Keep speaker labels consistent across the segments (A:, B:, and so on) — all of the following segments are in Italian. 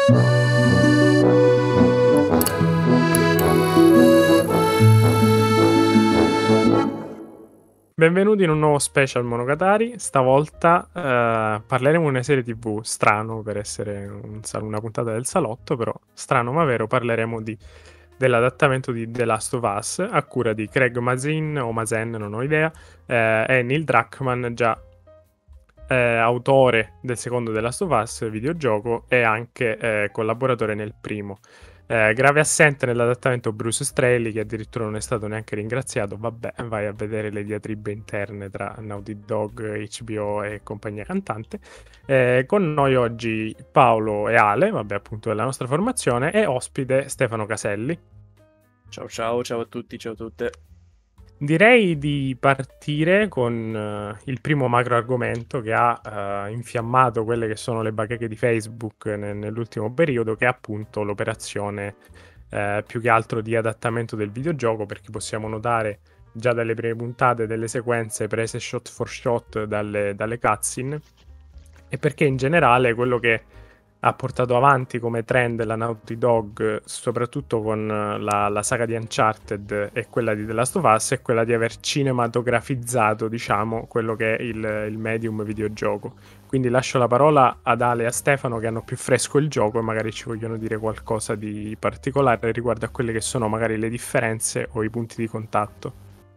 A: Benvenuti in un nuovo special Monogatari. Stavolta parleremo di una serie TV, strano per essere una puntata del salotto, però strano ma vero, parleremo dell'adattamento di The Last of Us a cura di Craig Mazin o Mazen, non ho idea, e Neil Druckmann, già autore del secondo The Last of Us videogioco e anche collaboratore nel primo. Grave assente nell'adattamento Bruce Straley, che addirittura non è stato neanche ringraziato. Vabbè, vai a vedere le diatribe interne tra Naughty Dog, HBO e compagnia cantante. Con noi oggi Paolo e Ale, vabbè, appunto della nostra formazione, e ospite Stefano Caselli.
B: Ciao ciao, ciao a tutti, ciao a tutte.
A: Direi di partire con il primo macro argomento che ha infiammato quelle che sono le bacheche di Facebook nell'ultimo periodo, che è appunto l'operazione più che altro di adattamento del videogioco, perché possiamo notare già dalle prime puntate delle sequenze prese shot for shot dalle cutscene, e perché in generale quello che ha portato avanti come trend la Naughty Dog, soprattutto con la saga di Uncharted e quella di The Last of Us, è quella di aver cinematografizzato, diciamo, quello che è il medium videogioco. Quindi lascio la parola ad Ale e a Stefano, che hanno più fresco il gioco e magari ci vogliono dire qualcosa di particolare riguardo a quelle che sono magari le differenze o i punti di contatto.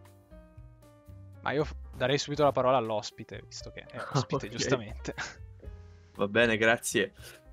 C: Ma io darei subito la parola all'ospite, visto che è ospite,
B: Okay.
C: giustamente.
B: Va bene, grazie.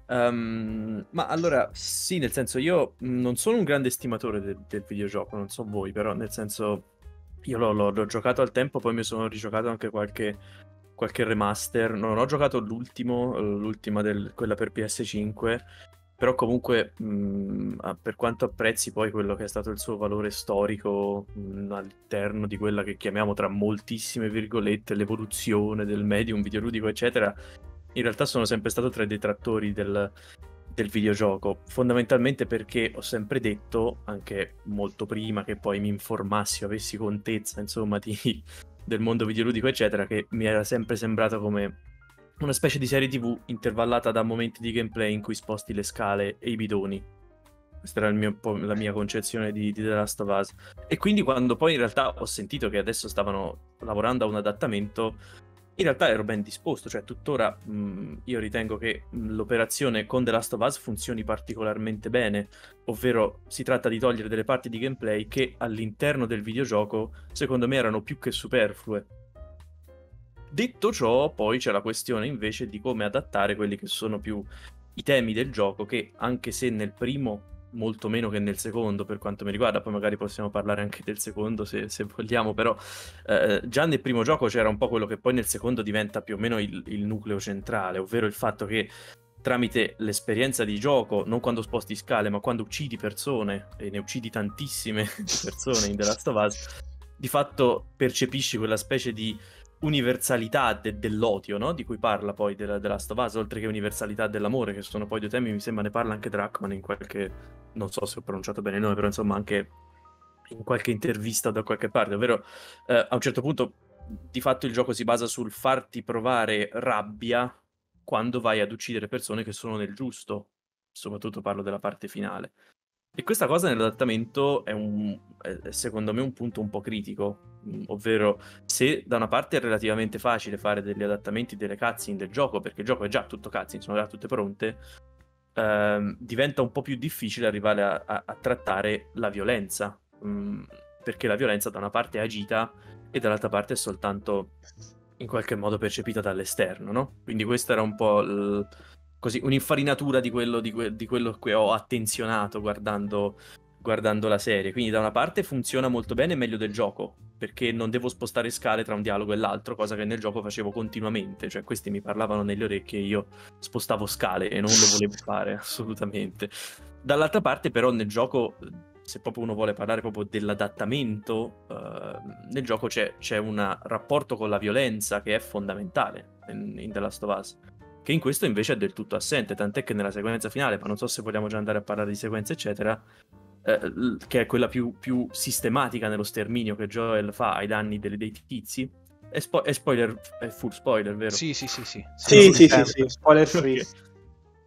B: Ma allora, sì, nel senso, io non sono un grande estimatore del videogioco, non so voi, però nel senso, io l'ho giocato al tempo, poi mi sono rigiocato anche qualche remaster. Non ho giocato l'ultima quella per PS5, però comunque per quanto apprezzi poi quello che è stato il suo valore storico all'interno di quella che chiamiamo tra moltissime virgolette l'evoluzione del medium videoludico eccetera, in realtà sono sempre stato tra i detrattori del videogioco, fondamentalmente perché ho sempre detto, anche molto prima che poi mi informassi o avessi contezza insomma del mondo videoludico eccetera, che mi era sempre sembrato come una specie di serie TV intervallata da momenti di gameplay in cui sposti le scale e i bidoni. Questa era la mia concezione di The Last of Us. E quindi quando poi in realtà ho sentito che adesso stavano lavorando a un adattamento, in realtà ero ben disposto, cioè tuttora io ritengo che l'operazione con The Last of Us funzioni particolarmente bene, ovvero si tratta di togliere delle parti di gameplay che all'interno del videogioco secondo me erano più che superflue. Detto ciò, poi c'è la questione invece di come adattare quelli che sono più i temi del gioco, che anche se nel primo molto meno che nel secondo per quanto mi riguarda, poi magari possiamo parlare anche del secondo se vogliamo, però già nel primo gioco c'era un po' quello che poi nel secondo diventa più o meno il nucleo centrale, ovvero il fatto che tramite l'esperienza di gioco, non quando sposti scale ma quando uccidi persone, e ne uccidi tantissime persone in The Last of Us, di fatto percepisci quella specie di universalità dell'odio, no? Di cui parla poi The Last of Us, oltre che universalità dell'amore, che sono poi due temi, mi sembra ne parla anche Druckmann in qualche, non so se ho pronunciato bene il nome, però insomma anche in qualche intervista da qualche parte, ovvero a un certo punto di fatto il gioco si basa sul farti provare rabbia quando vai ad uccidere persone che sono nel giusto, soprattutto parlo della parte finale. E questa cosa nell'adattamento è secondo me un punto un po' critico, ovvero se da una parte è relativamente facile fare degli adattamenti delle cutscene del gioco, perché il gioco è già tutto cutscene, sono già tutte pronte, diventa un po' più difficile arrivare a trattare la violenza, perché la violenza da una parte è agita e dall'altra parte è soltanto in qualche modo percepita dall'esterno, no? Quindi questa era un po' così un'infarinatura di quello che ho attenzionato guardando la serie. Quindi da una parte funziona molto bene, meglio del gioco, perché non devo spostare scale tra un dialogo e l'altro, cosa che nel gioco facevo continuamente, cioè questi mi parlavano nelle orecchie e io spostavo scale e non lo volevo fare assolutamente. Dall'altra parte però nel gioco, se proprio uno vuole parlare proprio dell'adattamento, nel gioco c'è un rapporto con la violenza che è fondamentale in The Last of Us, che in questo invece è del tutto assente, tant'è che nella sequenza finale, ma non so se vogliamo già andare a parlare di sequenze eccetera, che è quella più sistematica nello sterminio che Joel fa ai danni dei tizi, è spoiler, è full spoiler, vero?
C: Sì.
D: Sì, spoiler free.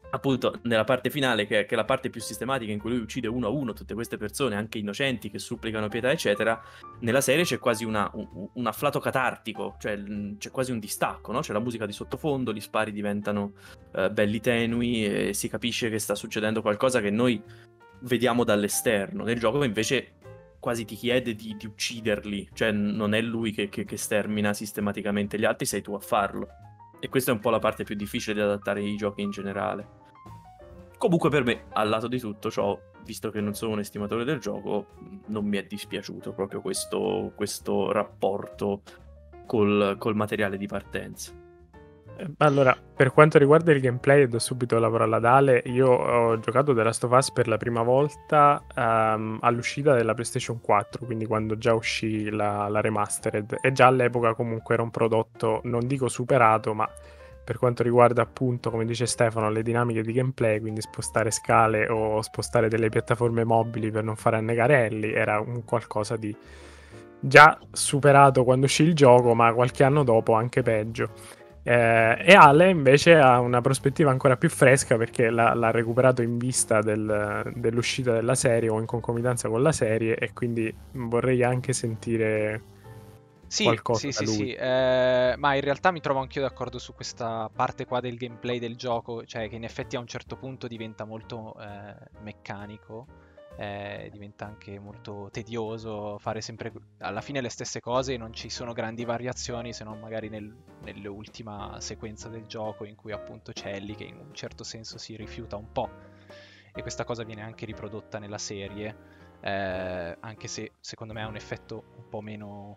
B: appunto nella parte finale, che è la parte più sistematica, in cui lui uccide uno a uno tutte queste persone, anche innocenti, che supplicano pietà, eccetera, nella serie c'è quasi un afflato catartico, cioè c'è quasi un distacco, no? C'è la musica di sottofondo, gli spari diventano belli tenui e si capisce che sta succedendo qualcosa che noi vediamo dall'esterno. Nel gioco invece quasi ti chiede di ucciderli, cioè non è lui che stermina sistematicamente gli altri, sei tu a farlo. E questa è un po' la parte più difficile di adattare i giochi in generale. Comunque per me, al lato di tutto ciò, visto che non sono un estimatore del gioco, non mi è dispiaciuto proprio questo rapporto col materiale di partenza.
A: Allora, per quanto riguarda il gameplay, e do subito la parola ad Ale, io ho giocato The Last of Us per la prima volta all'uscita della PlayStation 4, quindi quando già uscì la remastered, e già all'epoca comunque era un prodotto, non dico superato, ma per quanto riguarda appunto, come dice Stefano, le dinamiche di gameplay, quindi spostare scale o spostare delle piattaforme mobili per non fare annegare Ellie, era un qualcosa di già superato quando uscì il gioco, ma qualche anno dopo anche peggio. E Ale invece ha una prospettiva ancora più fresca, perché l'ha recuperato in vista dell'uscita della serie o in concomitanza con la serie, e quindi vorrei anche sentire qualcosa da lui.
C: Sì, ma in realtà mi trovo anch'io d'accordo su questa parte qua del gameplay del gioco, cioè che in effetti a un certo punto diventa molto meccanico, diventa anche molto tedioso fare sempre alla fine le stesse cose, e non ci sono grandi variazioni, se non magari nell'ultima sequenza del gioco in cui appunto c'è Ellie che in un certo senso si rifiuta un po', e questa cosa viene anche riprodotta nella serie, anche se secondo me ha un effetto un po' meno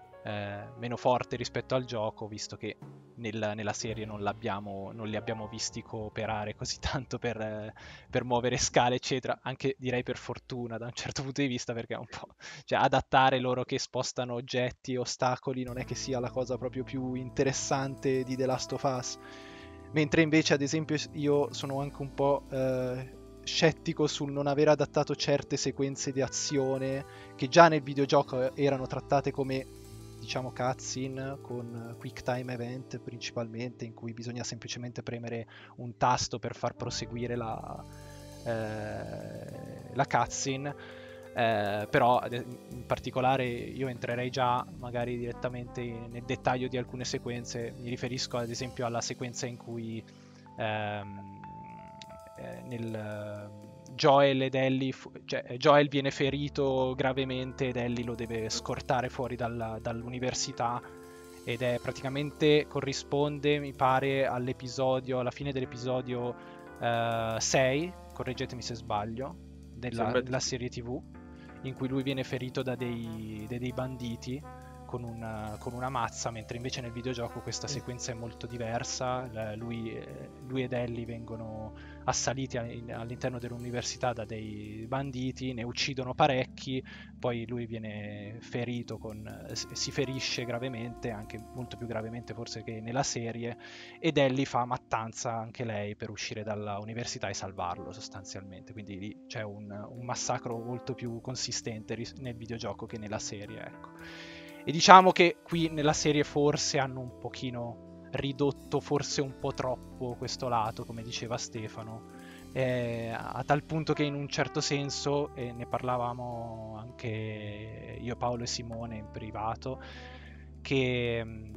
C: forte rispetto al gioco, visto che nella serie non li abbiamo visti cooperare così tanto per muovere scale, eccetera. Anche direi per fortuna da un certo punto di vista, perché è un po', cioè, adattare loro che spostano oggetti e ostacoli non è che sia la cosa proprio più interessante di The Last of Us. Mentre invece, ad esempio, io sono anche un po' scettico sul non aver adattato certe sequenze di azione che già nel videogioco erano trattate come, diciamo, cutscene con quick time event principalmente, in cui bisogna semplicemente premere un tasto per far proseguire la cutscene. Però in particolare io entrerei già magari direttamente nel dettaglio di alcune sequenze. Mi riferisco ad esempio alla sequenza in cui Joel ed Ellie, cioè Joel viene ferito gravemente ed Ellie lo deve scortare fuori dall'università, ed è praticamente corrisponde, mi pare, alla fine dell'episodio 6, correggetemi se sbaglio, della serie TV, in cui lui viene ferito da dei banditi con una mazza, mentre invece nel videogioco questa sequenza è molto diversa. Lui ed Ellie vengono assaliti all'interno dell'università da dei banditi, ne uccidono parecchi, poi lui viene ferito, si ferisce gravemente, anche molto più gravemente forse che nella serie, ed Ellie fa mattanza anche lei per uscire dalla università e salvarlo sostanzialmente. Quindi lì c'è un massacro molto più consistente nel videogioco che nella serie, ecco. E diciamo che qui nella serie forse hanno un pochino ridotto, forse un po' troppo, questo lato, come diceva Stefano, a tal punto che in un certo senso, e ne parlavamo anche io, Paolo e Simone in privato, che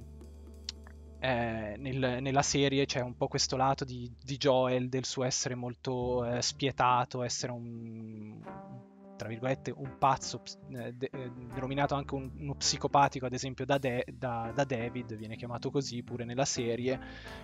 C: nella serie c'è un po' questo lato di Joel, del suo essere molto spietato, essere tra virgolette un pazzo, denominato anche uno psicopatico, ad esempio da David, viene chiamato così pure nella serie,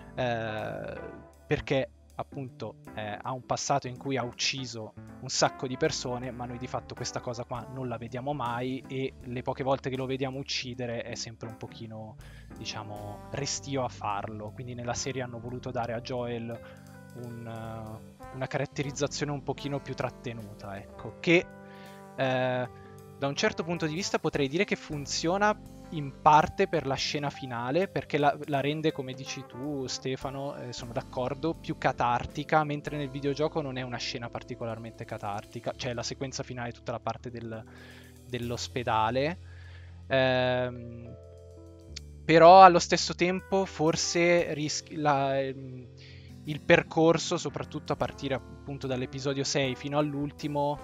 C: perché appunto ha un passato in cui ha ucciso un sacco di persone, ma noi di fatto questa cosa qua non la vediamo mai, e le poche volte che lo vediamo uccidere è sempre un pochino, diciamo, restio a farlo. Quindi nella serie hanno voluto dare a Joel una caratterizzazione un pochino più trattenuta, ecco, che da un certo punto di vista potrei dire che funziona in parte per la scena finale, perché la rende, come dici tu Stefano, sono d'accordo, più catartica, mentre nel videogioco non è una scena particolarmente catartica. C'è la sequenza finale, tutta la parte dell'ospedale, però allo stesso tempo forse il percorso, soprattutto a partire appunto dall'episodio 6 fino all'ultimo,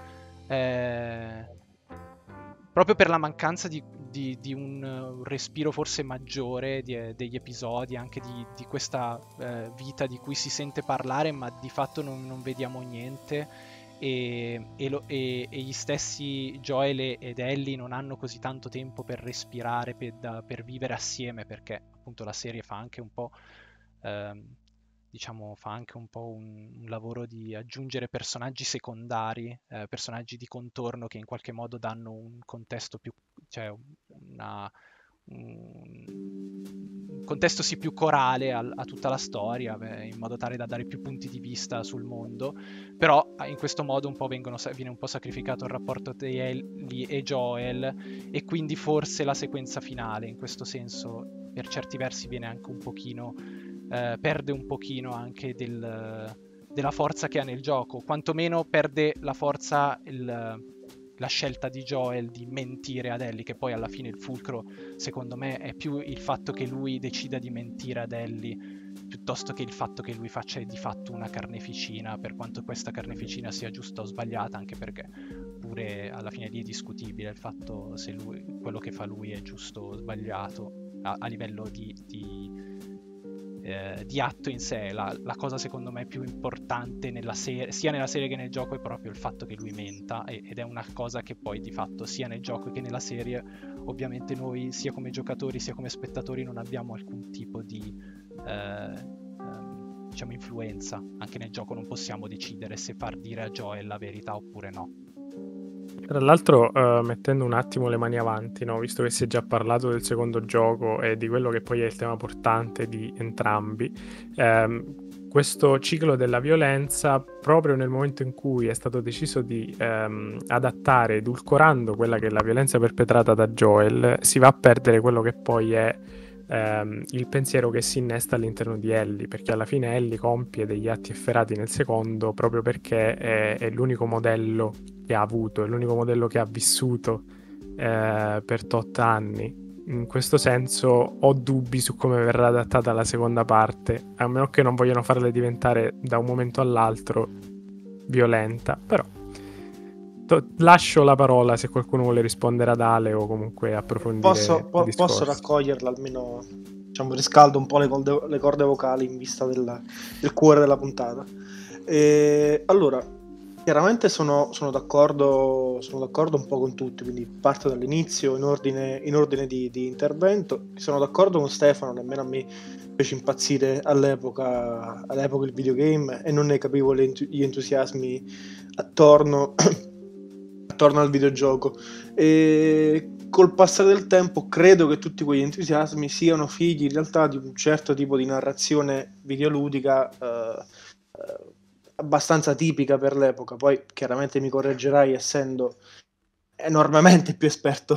C: proprio per la mancanza di un respiro forse maggiore degli episodi, anche di questa vita di cui si sente parlare, ma di fatto non vediamo niente. E gli stessi Joel ed Ellie non hanno così tanto tempo per respirare, per vivere assieme, perché appunto la serie fa anche un po' diciamo fa anche un po' un lavoro di aggiungere personaggi secondari, personaggi di contorno che in qualche modo danno un contesto più, cioè un contesto sì più corale a tutta la storia, in modo tale da dare più punti di vista sul mondo. Però in questo modo un po' viene un po' sacrificato il rapporto di Ellie e Joel, e quindi forse la sequenza finale in questo senso per certi versi viene anche un pochino perde un pochino anche della forza che ha nel gioco, quantomeno perde la forza la scelta di Joel di mentire ad Ellie, che poi alla fine il fulcro secondo me è più il fatto che lui decida di mentire ad Ellie piuttosto che il fatto che lui faccia di fatto una carneficina, per quanto questa carneficina sia giusta o sbagliata, anche perché pure alla fine lì è discutibile il fatto se quello che fa lui è giusto o sbagliato a livello di atto in sé. La cosa secondo me più importante sia nella serie che nel gioco è proprio il fatto che lui menta, ed è una cosa che poi di fatto sia nel gioco che nella serie ovviamente noi sia come giocatori sia come spettatori non abbiamo alcun tipo di diciamo influenza. Anche nel gioco non possiamo decidere se far dire a Joel la verità oppure no.
A: Tra l'altro, mettendo un attimo le mani avanti, no? Visto che si è già parlato del secondo gioco e di quello che poi è il tema portante di entrambi, questo ciclo della violenza, proprio nel momento in cui è stato deciso di adattare, edulcorando quella che è la violenza perpetrata da Joel, si va a perdere quello che poi è il pensiero che si innesta all'interno di Ellie, perché alla fine Ellie compie degli atti efferati nel secondo proprio perché è l'unico modello che ha avuto, è l'unico modello che ha vissuto per tot anni. In questo senso ho dubbi su come verrà adattata la seconda parte, a meno che non vogliano farla diventare da un momento all'altro violenta. Però lascio la parola se qualcuno vuole rispondere ad Ale o comunque approfondire il discorso.
D: Posso raccoglierla, almeno diciamo riscaldo un po' le corde vocali in vista del cuore della puntata. Allora, chiaramente sono d'accordo un po' con tutti, quindi parto dall'inizio in ordine di intervento. Sono d'accordo con Stefano, nemmeno a me fece impazzire all'epoca il videogame e non ne capivo gli entusiasmi attorno al videogioco, e col passare del tempo credo che tutti quegli entusiasmi siano figli in realtà di un certo tipo di narrazione videoludica abbastanza tipica per l'epoca. Poi chiaramente mi correggerai essendo enormemente più esperto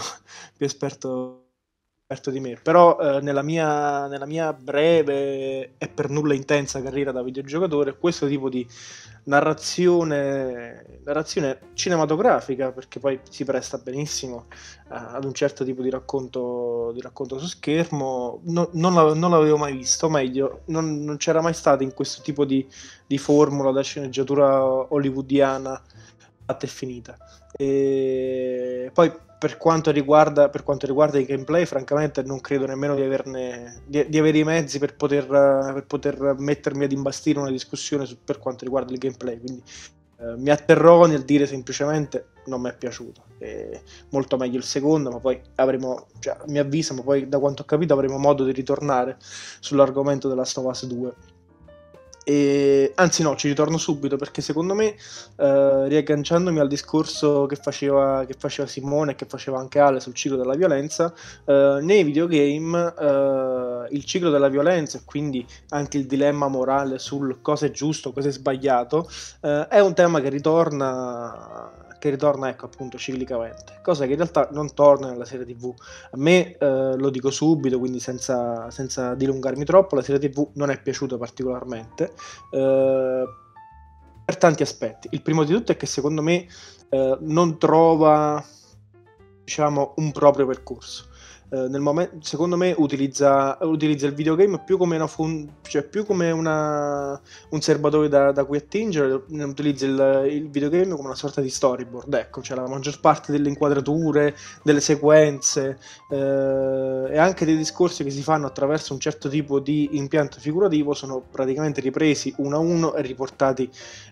D: di me, però nella mia breve e per nulla intensa carriera da videogiocatore, questo tipo di narrazione cinematografica, perché poi si presta benissimo ad un certo tipo di racconto su schermo, non l'avevo mai visto, o meglio non c'era mai stato in questo tipo di formula da sceneggiatura hollywoodiana fatta e finita. E poi per quanto riguarda i gameplay, francamente non credo nemmeno di avere i mezzi per poter mettermi ad imbastire una discussione per quanto riguarda il gameplay, quindi mi atterrò nel dire semplicemente non mi è piaciuto. Molto meglio il secondo, ma poi mi avviso, ma poi da quanto ho capito avremo modo di ritornare sull'argomento della Last of Us 2. Anzi no, ci ritorno subito, perché secondo me riagganciandomi al discorso che faceva Simone e che faceva anche Ale sul ciclo della violenza, nei videogame il ciclo della violenza, e quindi anche il dilemma morale sul cosa è giusto, cosa è sbagliato, è un tema che ritorna ecco appunto ciclicamente, cosa che in realtà non torna nella serie TV. A me, lo dico subito, quindi senza dilungarmi troppo, la serie TV non è piaciuta particolarmente per tanti aspetti. Il primo di tutto è che secondo me non trova, diciamo, un proprio percorso. secondo me utilizza il videogame più come cioè più come un serbatoio da cui attingere, utilizza il videogame come una sorta di storyboard, ecco, cioè la maggior parte delle inquadrature, delle sequenze e anche dei discorsi che si fanno attraverso un certo tipo di impianto figurativo sono praticamente ripresi uno a uno e riportati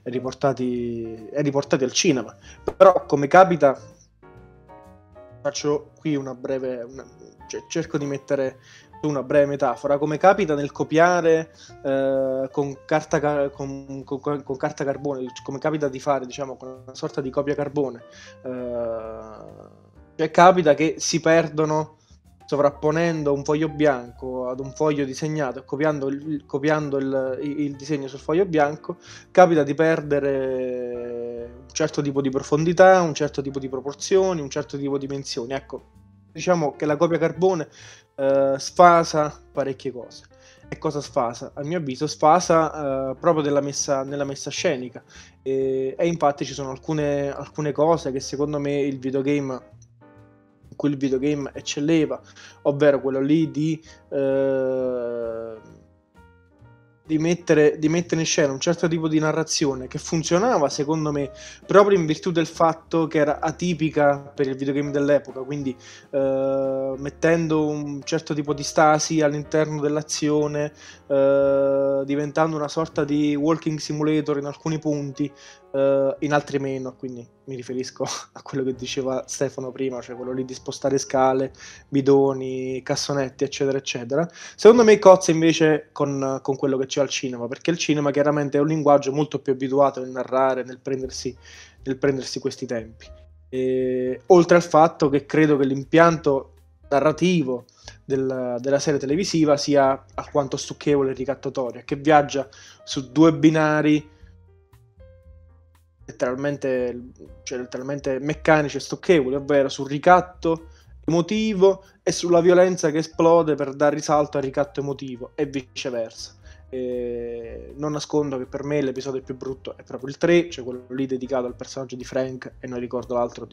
D: al cinema. Però come capita, faccio qui cioè cerco di mettere una breve metafora, come capita nel copiare con carta carbone, come capita di fare, diciamo, con una sorta di copia carbone, cioè capita che si perdono sovrapponendo un foglio bianco ad un foglio disegnato e copiando il disegno sul foglio bianco, capita di perdere un certo tipo di profondità, un certo tipo di proporzioni, un certo tipo di dimensioni. Ecco, diciamo che la copia carbone sfasa parecchie cose. E cosa sfasa? A mio avviso sfasa proprio nella messa scenica, e infatti ci sono alcune cose che secondo me il videogame eccelleva, ovvero quello lì di mettere in scena un certo tipo di narrazione che funzionava secondo me proprio in virtù del fatto che era atipica per il videogame dell'epoca, quindi mettendo un certo tipo di stasi all'interno dell'azione, diventando una sorta di walking simulator in alcuni punti, in altri meno, quindi mi riferisco a quello che diceva Stefano prima, cioè quello lì di spostare scale, bidoni, cassonetti, eccetera eccetera. Secondo me cozza invece con quello che c'è al cinema, perché il cinema chiaramente è un linguaggio molto più abituato nel narrare, nel prendersi questi tempi, oltre al fatto che credo che l'impianto narrativo della serie televisiva sia alquanto stucchevole e ricattatoria, che viaggia su due binari letteralmente meccanici e stucchevoli, ovvero sul ricatto emotivo e sulla violenza che esplode per dar risalto al ricatto emotivo e viceversa. Non nascondo che per me l'episodio più brutto è proprio il 3, cioè quello lì dedicato al personaggio di Frank, e non ricordo l'altro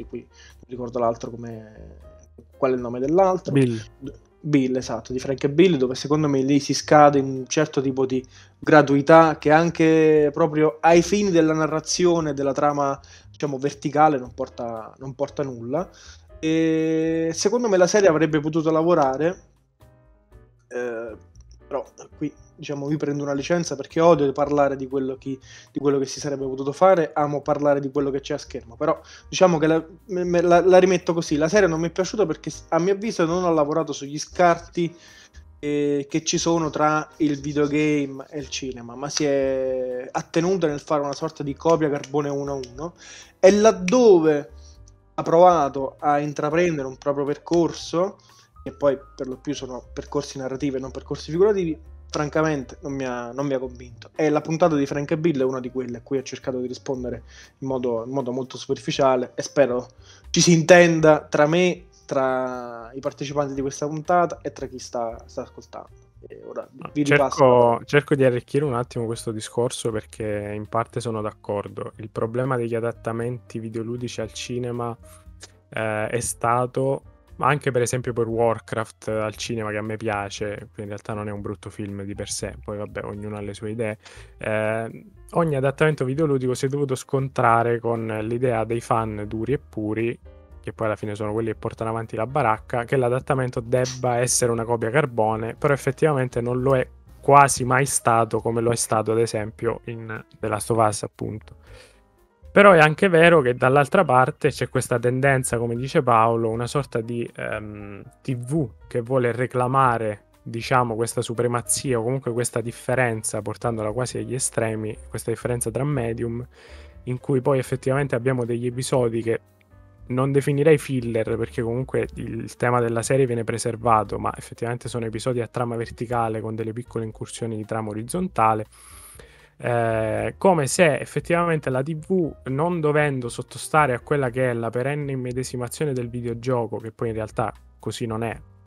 D: qual è il nome dell'altro. Bill, esatto, di Frank e Bill, dove secondo me lì si scade in un certo tipo di gratuità che anche proprio ai fini della narrazione, della trama, diciamo, verticale non porta nulla. E secondo me la serie avrebbe potuto lavorare, però qui, diciamo, vi prendo una licenza perché odio parlare di quello che si sarebbe potuto fare, amo parlare di quello che c'è a schermo, però diciamo che la rimetto così: la serie non mi è piaciuta perché a mio avviso non ha lavorato sugli scarti che ci sono tra il videogame e il cinema, ma si è attenuta nel fare una sorta di copia carbone 1-1, e laddove ha provato a intraprendere un proprio percorso, che poi per lo più sono percorsi narrativi e non percorsi figurativi, francamente non mi ha convinto. E la puntata di Frank e Bill è una di quelle a cui ho cercato di rispondere in modo molto superficiale, e spero ci si intenda tra me, tra i partecipanti di questa puntata e tra chi sta ascoltando. E ora vi ripasso.
A: Cerco di arricchire un attimo questo discorso, perché in parte sono d'accordo. Il problema degli adattamenti videoludici al cinema è stato, anche per esempio per Warcraft al cinema, che a me piace, in realtà non è un brutto film di per sé, poi vabbè, ognuno ha le sue idee, ogni adattamento videoludico si è dovuto scontrare con l'idea dei fan duri e puri, che poi alla fine sono quelli che portano avanti la baracca, che l'adattamento debba essere una copia carbone, però effettivamente non lo è quasi mai stato, come lo è stato ad esempio in The Last of Us, appunto. Però è anche vero che dall'altra parte c'è questa tendenza, come dice Paolo, una sorta di TV che vuole reclamare, diciamo, questa supremazia o comunque questa differenza, portandola quasi agli estremi, questa differenza tra medium, in cui poi effettivamente abbiamo degli episodi che non definirei filler, perché comunque il tema della serie viene preservato, ma effettivamente sono episodi a trama verticale con delle piccole incursioni di trama orizzontale, come se effettivamente la TV, non dovendo sottostare a quella che è la perenne immedesimazione del videogioco, che poi in realtà così non è,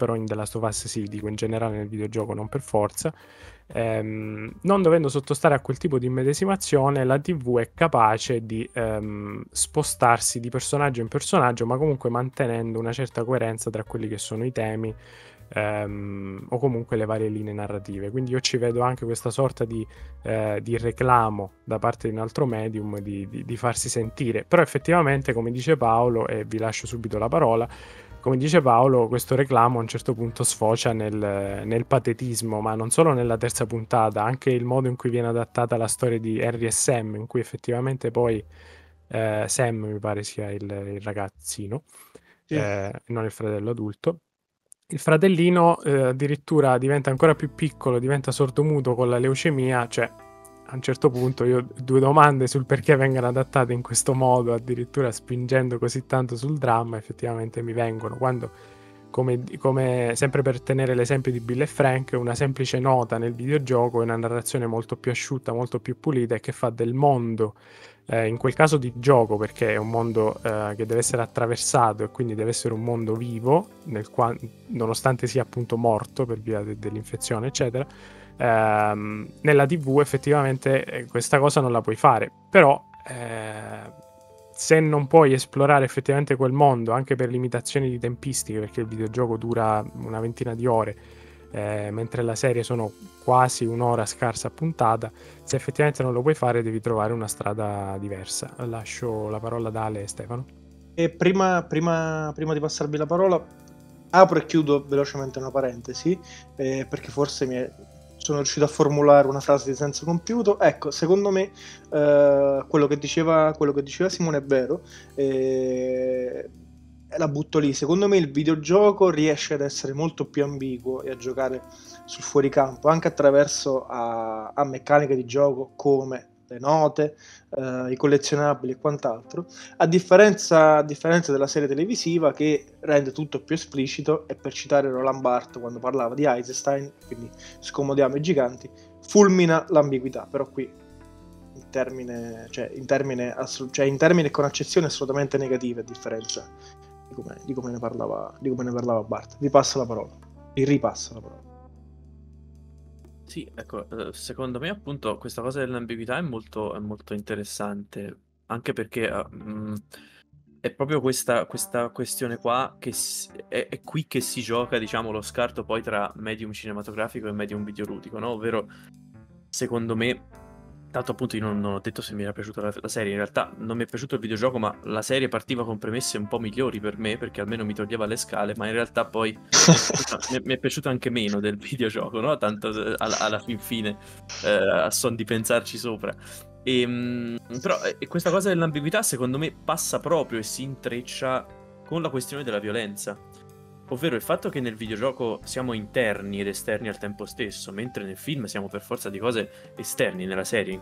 A: però in The Last of Us sì, dico in generale nel videogioco non per forza. Non dovendo sottostare a quel tipo di immedesimazione, la TV è capace di spostarsi di personaggio in personaggio, ma comunque mantenendo una certa coerenza tra quelli che sono i temi o comunque le varie linee narrative. Quindi io ci vedo anche questa sorta di reclamo da parte di un altro medium di farsi sentire. Però effettivamente, come dice Paolo, e vi lascio subito la parola, come dice Paolo, questo reclamo a un certo punto sfocia nel patetismo, ma non solo nella terza puntata, anche il modo in cui viene adattata la storia di Harry e Sam, in cui effettivamente poi Sam mi pare sia il ragazzino,
D: Sì.
A: non il fratello adulto. Il fratellino addirittura diventa ancora più piccolo, diventa sordomuto con la leucemia, cioè a un certo punto io ho due domande sul perché vengano adattate in questo modo, addirittura spingendo così tanto sul dramma, effettivamente mi vengono, quando, come sempre per tenere l'esempio di Bill e Frank, una semplice nota nel videogioco è una narrazione molto più asciutta, molto più pulita e che fa del mondo, in quel caso di gioco, perché è un mondo che deve essere attraversato e quindi deve essere un mondo vivo, nel quale, nonostante sia appunto morto per via dell'infezione, eccetera, nella TV effettivamente questa cosa non la puoi fare. Però se non puoi esplorare effettivamente quel mondo, anche per limitazioni di tempistiche, perché il videogioco dura una ventina di ore, mentre la serie sono quasi un'ora scarsa a puntata, se effettivamente non lo puoi fare devi trovare una strada diversa. Lascio la parola ad Ale e Stefano.
D: E prima di passarvi la parola, apro e chiudo velocemente una parentesi, perché forse sono riuscito a formulare una frase di senso compiuto. Ecco, secondo me quello che diceva Simone è vero, la butto lì. Secondo me il videogioco riesce ad essere molto più ambiguo e a giocare sul fuoricampo, anche attraverso a meccaniche di gioco come le note, i collezionabili e quant'altro, a differenza della serie televisiva, che rende tutto più esplicito. E per citare Roland Barthes quando parlava di Eisenstein, quindi scomodiamo i giganti, fulmina l'ambiguità. Però qui in termine con accezioni assolutamente negative, a differenza di come ne parlava Barthes. Vi ripasso la parola.
B: Sì, ecco, secondo me appunto questa cosa dell'ambiguità è molto interessante, anche perché è proprio questa questione qua che è qui che si gioca, diciamo, lo scarto poi tra medium cinematografico e medium videoludico, no? Ovvero, secondo me, tanto appunto io non ho detto se mi era piaciuta la serie, in realtà non mi è piaciuto il videogioco, ma la serie partiva con premesse un po' migliori per me, perché almeno mi toglieva le scale, ma in realtà poi mi è piaciuto anche meno del videogioco, no? Tanto alla fin fine, a son di pensarci sopra. Però questa cosa dell'ambiguità secondo me passa proprio e si intreccia con la questione della violenza. Ovvero il fatto che nel videogioco siamo interni ed esterni al tempo stesso, mentre nel film siamo per forza di cose esterni, nella serie, in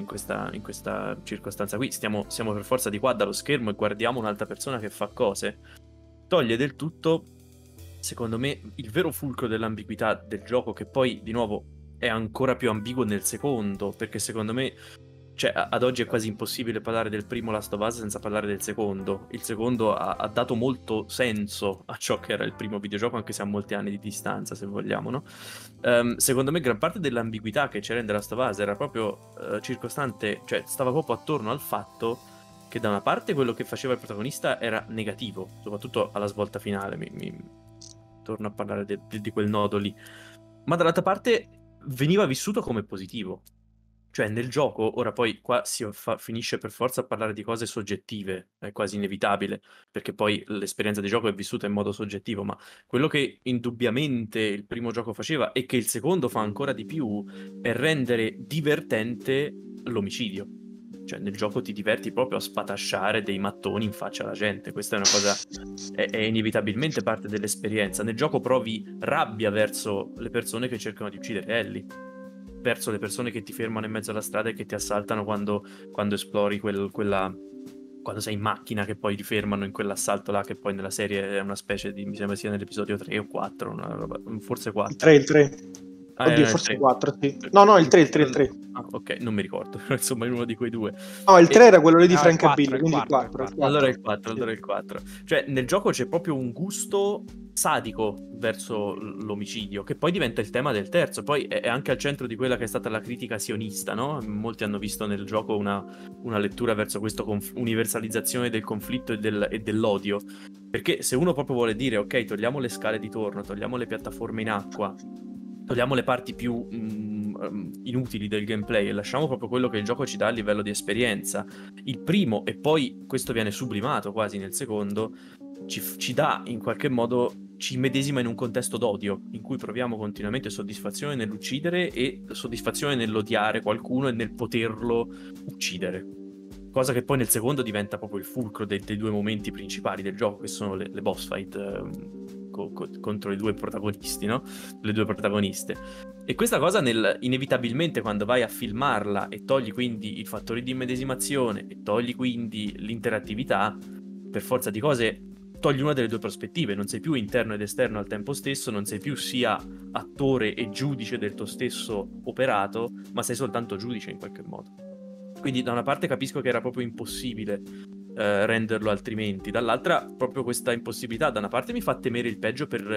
B: questa circostanza qui, siamo per forza di qua dallo schermo e guardiamo un'altra persona che fa cose, toglie del tutto, secondo me, il vero fulcro dell'ambiguità del gioco, che poi, di nuovo, è ancora più ambiguo nel secondo, perché secondo me, cioè, ad oggi è quasi impossibile parlare del primo Last of Us senza parlare del secondo. Il secondo ha dato molto senso a ciò che era il primo videogioco, anche se a molti anni di distanza, se vogliamo, no? Secondo me gran parte dell'ambiguità che c'era in The Last of Us era proprio circostante, cioè stava proprio attorno al fatto che da una parte quello che faceva il protagonista era negativo, soprattutto alla svolta finale, torno a parlare di quel nodo lì, ma dall'altra parte veniva vissuto come positivo. Cioè nel gioco, ora poi qua finisce per forza a parlare di cose soggettive, è quasi inevitabile, perché poi l'esperienza di gioco è vissuta in modo soggettivo, ma quello che indubbiamente il primo gioco faceva e che il secondo fa ancora di più è rendere divertente l'omicidio. Cioè nel gioco ti diverti proprio a spatasciare dei mattoni in faccia alla gente, questa è una cosa, è inevitabilmente parte dell'esperienza. Nel gioco provi rabbia verso le persone che cercano di uccidere Ellie, verso le persone che ti fermano in mezzo alla strada e che ti assaltano quando esplori quella, quando sei in macchina, che poi ti fermano in quell'assalto là, che poi nella serie è una specie di, mi sembra sia nell'episodio 3 o 4, forse 4.
D: Il 3. Oddio,
B: il
D: forse
B: 3.
D: il 4, sì. No, il 3, il 3, il 3.
B: Ah, ok, non mi ricordo, però insomma è uno di quei due.
D: No, il 3 era quello lì di
C: No,
D: Frank
C: il 4,
D: e Billy, quindi il
C: il 4,
D: 4.
B: Allora il 4,
D: Sì.
B: allora il 4. Cioè, nel gioco c'è proprio un gusto sadico verso l'omicidio, che poi diventa il tema del terzo. Poi è anche al centro di quella che è stata la critica sionista, no? Molti hanno visto nel gioco una lettura verso questa universalizzazione del conflitto e dell'odio. Perché se uno proprio vuole dire, ok, togliamo le scale di torno, togliamo le piattaforme in acqua, togliamo le parti più inutili del gameplay e lasciamo proprio quello che il gioco ci dà a livello di esperienza, il primo, e poi questo viene sublimato quasi nel secondo, ci dà in qualche modo, ci immedesima in un contesto d'odio in cui proviamo continuamente soddisfazione nell'uccidere e soddisfazione nell'odiare qualcuno e nel poterlo uccidere, cosa che poi nel secondo diventa proprio il fulcro dei due momenti principali del gioco, che sono le boss fight contro i due protagonisti, no? Le due protagoniste. E questa cosa inevitabilmente quando vai a filmarla e togli quindi i fattori di immedesimazione e togli quindi l'interattività, per forza di cose togli una delle due prospettive, non sei più interno ed esterno al tempo stesso, non sei più sia attore e giudice del tuo stesso operato, ma sei soltanto giudice in qualche modo. Quindi da una parte capisco che era proprio impossibile renderlo altrimenti, dall'altra proprio questa impossibilità da una parte mi fa temere il peggio per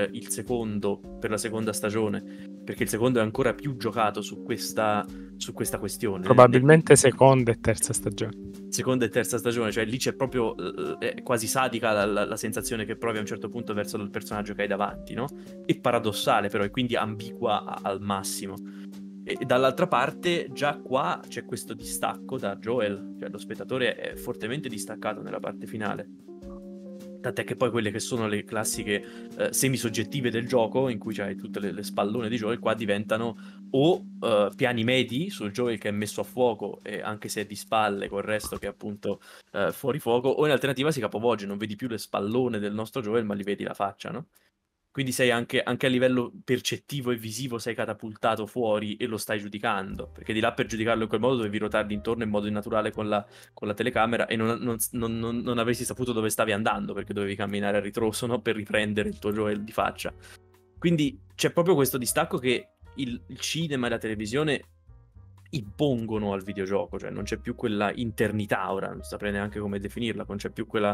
B: la seconda stagione, perché il secondo è ancora più giocato su questa questione.
A: Probabilmente seconda e terza stagione.
B: Seconda e terza stagione, cioè lì c'è proprio è quasi sadica la sensazione che provi a un certo punto verso il personaggio che hai davanti, no? E paradossale però, e quindi ambigua al massimo. E dall'altra parte già qua c'è questo distacco da Joel, cioè lo spettatore è fortemente distaccato nella parte finale, tant'è che poi quelle che sono le classiche semisoggettive del gioco, in cui c'hai tutte le spallone di Joel, qua diventano o piani medi sul Joel che è messo a fuoco, e anche se è di spalle col resto che è appunto fuori fuoco, o in alternativa si capovolge, non vedi più le spallone del nostro Joel ma li vedi la faccia, no? Quindi sei anche a livello percettivo e visivo sei catapultato fuori e lo stai giudicando, perché di là per giudicarlo in quel modo dovevi ruotarli intorno in modo innaturale con la telecamera e non avresti saputo dove stavi andando, perché dovevi camminare a ritroso, no? Per riprendere il tuo Joel di faccia. Quindi c'è proprio questo distacco che il cinema e la televisione impongono al videogioco, cioè non c'è più quella internità, ora non saprei neanche come definirla, non c'è più quella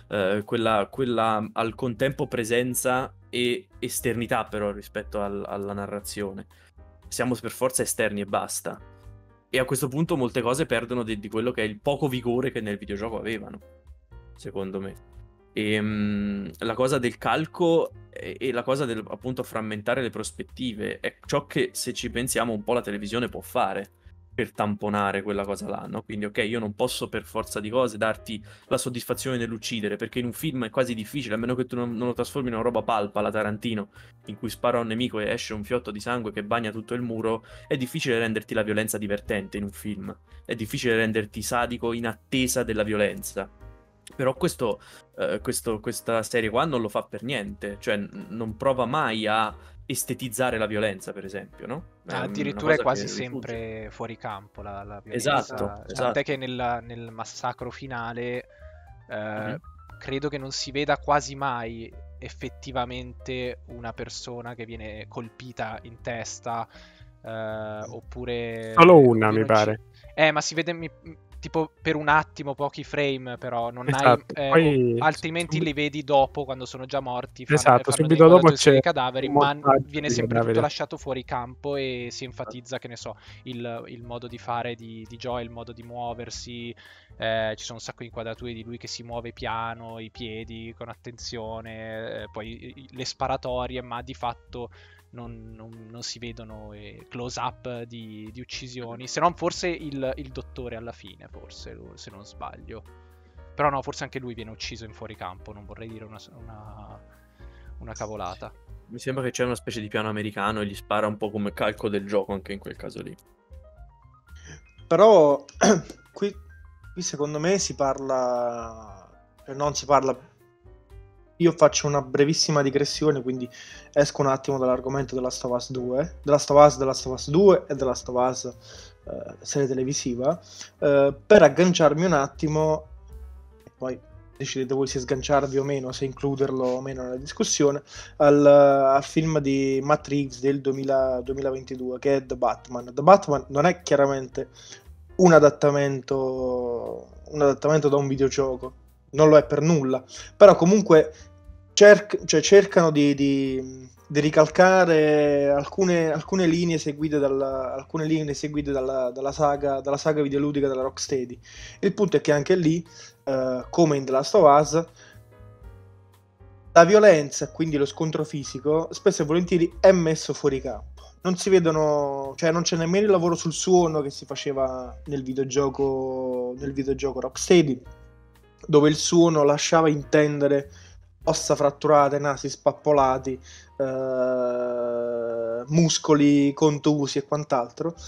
B: al contempo presenza e esternità però rispetto alla narrazione. Siamo per forza esterni e basta. E a questo punto molte cose perdono di quello che è il poco vigore che nel videogioco avevano, secondo me. E la cosa del calco e la cosa del appunto frammentare le prospettive è ciò che, se ci pensiamo, un po' la televisione può fare per tamponare quella cosa là, no? Quindi ok, io non posso per forza di cose darti la soddisfazione nell'uccidere, perché in un film è quasi difficile, a meno che tu non lo trasformi in una roba palpa alla Tarantino, in cui spara a un nemico e esce un fiotto di sangue che bagna tutto il muro. È difficile renderti la violenza divertente in un film, è difficile renderti sadico in attesa della violenza. Però questa serie qua non lo fa per niente, cioè non prova mai a estetizzare la violenza, per esempio, no?
C: Addirittura è quasi sempre fuori campo la violenza.
B: Esatto.
C: Tant'è che nel massacro finale credo che non si veda quasi mai effettivamente una persona che viene colpita in testa, oppure
A: solo una, mi pare.
C: Ma si vede tipo per un attimo, pochi frame, però non
A: esatto.
C: hai, altrimenti li vedi dopo quando sono già morti.
A: Esatto, subito dopo c'è
C: i cadaveri, ma viene sempre tutto lasciato fuori campo e si enfatizza, che ne so, il modo di fare di Joel, il modo di muoversi. Ci sono un sacco di inquadrature di lui che si muove piano, i piedi con attenzione, poi le sparatorie, ma di fatto non si vedono close up di uccisioni, se non forse il dottore alla fine, forse, se non sbaglio. Però no, forse anche lui viene ucciso in fuoricampo, non vorrei dire una cavolata.
B: Mi sembra che c'è una specie di piano americano e gli spara un po' come calco del gioco anche in quel caso lì.
D: Però qui secondo me si parla, non si parla. Io faccio una brevissima digressione, quindi esco un attimo dall'argomento della Last of Us 2, The Last of Us 2 e The Last of Us serie televisiva, per agganciarmi un attimo, e poi decidete voi se sganciarvi o meno, se includerlo o meno nella discussione, al film di Matt Reeves del 2022, che è The Batman. The Batman non è chiaramente un adattamento da un videogioco, non lo è per nulla, però comunque cercano di ricalcare alcune linee seguite dalla saga videoludica della Rocksteady. Il punto è che anche lì, come in The Last of Us, la violenza, quindi lo scontro fisico, spesso e volentieri è messo fuori campo. Non si vedono, cioè non c'è nemmeno il lavoro sul suono che si faceva nel videogioco Rocksteady, dove il suono lasciava intendere ossa fratturate, nasi spappolati, muscoli contusi e quant'altro.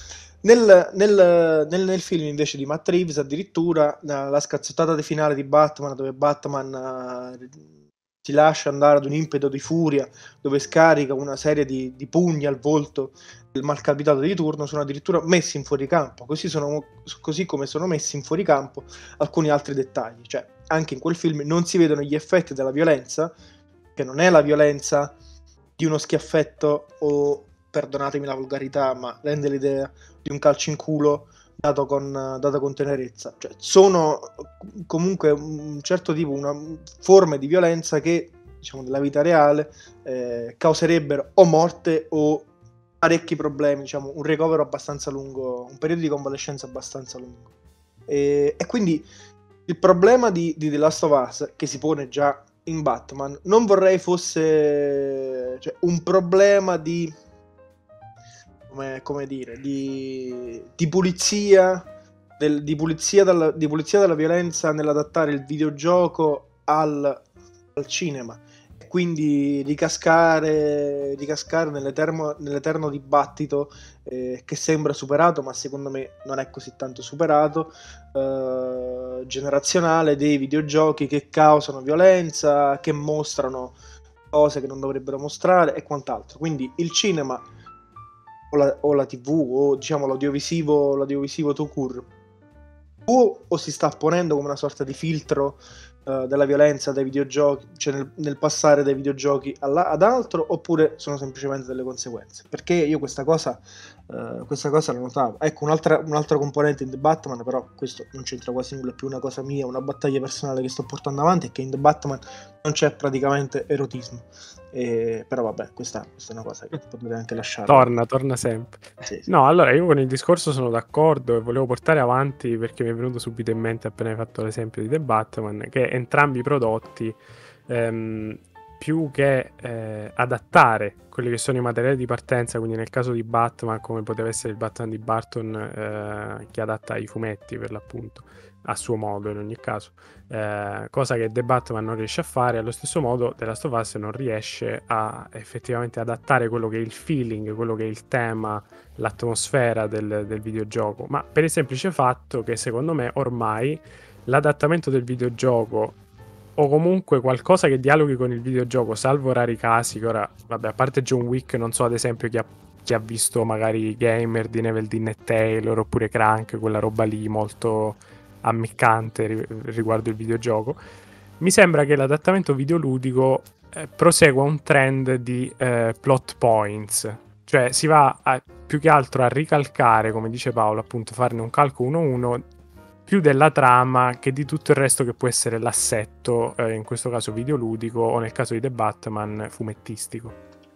D: Nel film invece di Matt Reeves, addirittura la scazzottata di finale di Batman, dove Batman si lascia andare ad un impeto di furia, dove scarica una serie di pugni al volto del malcapitato di turno, sono addirittura messi in fuoricampo, così come sono messi in fuoricampo alcuni altri dettagli. Cioè, anche in quel film non si vedono gli effetti della violenza, che non è la violenza di uno schiaffetto o, perdonatemi la volgarità, ma rende l'idea di un calcio in culo dato con tenerezza. Cioè, sono comunque un certo tipo, una forme di violenza che, diciamo, nella vita reale causerebbero o morte o parecchi problemi, diciamo, un ricovero abbastanza lungo, un periodo di convalescenza abbastanza lungo. E quindi il problema di The Last of Us, che si pone già in Batman, non vorrei fosse, cioè, un problema di come dire, di pulizia della violenza nell'adattare il videogioco al cinema, e quindi ricascare nell'eterno dibattito che sembra superato, ma secondo me non è così tanto superato, generazionale, dei videogiochi che causano violenza, che mostrano cose che non dovrebbero mostrare e quant'altro. Quindi il cinema o la TV o, diciamo, l'audiovisivo tout court o si sta ponendo come una sorta di filtro della violenza dai videogiochi, cioè nel passare dai videogiochi ad altro, oppure sono semplicemente delle conseguenze. Perché io questa cosa la notavo. Ecco, un'altra componente in The Batman, però questo non c'entra quasi nulla, è più una cosa mia, una battaglia personale che sto portando avanti, è che in The Batman non c'è praticamente erotismo. Però vabbè, questa è una cosa che potete anche lasciare.
A: Torna sempre.
D: Sì.
A: No, allora io con il discorso sono d'accordo e volevo portare avanti, perché mi è venuto subito in mente, appena hai fatto l'esempio di The Batman, che entrambi i prodotti, più che adattare quelli che sono i materiali di partenza, quindi nel caso di Batman, come poteva essere il Batman di Burton, che adatta i fumetti per l'appunto, a suo modo in ogni caso, cosa che The Batman non riesce a fare, allo stesso modo The Last of Us non riesce a effettivamente adattare quello che è il feeling, quello che è il tema, l'atmosfera del videogioco, ma per il semplice fatto che secondo me ormai l'adattamento del videogioco, o comunque qualcosa che dialoghi con il videogioco, salvo rari casi, che ora, vabbè, a parte John Wick, non so ad esempio chi ha visto magari Gamer di Neville Dean e Taylor, oppure Crank, quella roba lì molto ammiccante riguardo il videogioco. Mi sembra che l'adattamento videoludico prosegua un trend di plot points, cioè si va più che altro a ricalcare, come dice Paolo, appunto farne un calcolo 1-1 più della trama che di tutto il resto che può essere l'assetto, in questo caso videoludico, o nel caso di The Batman fumettistico.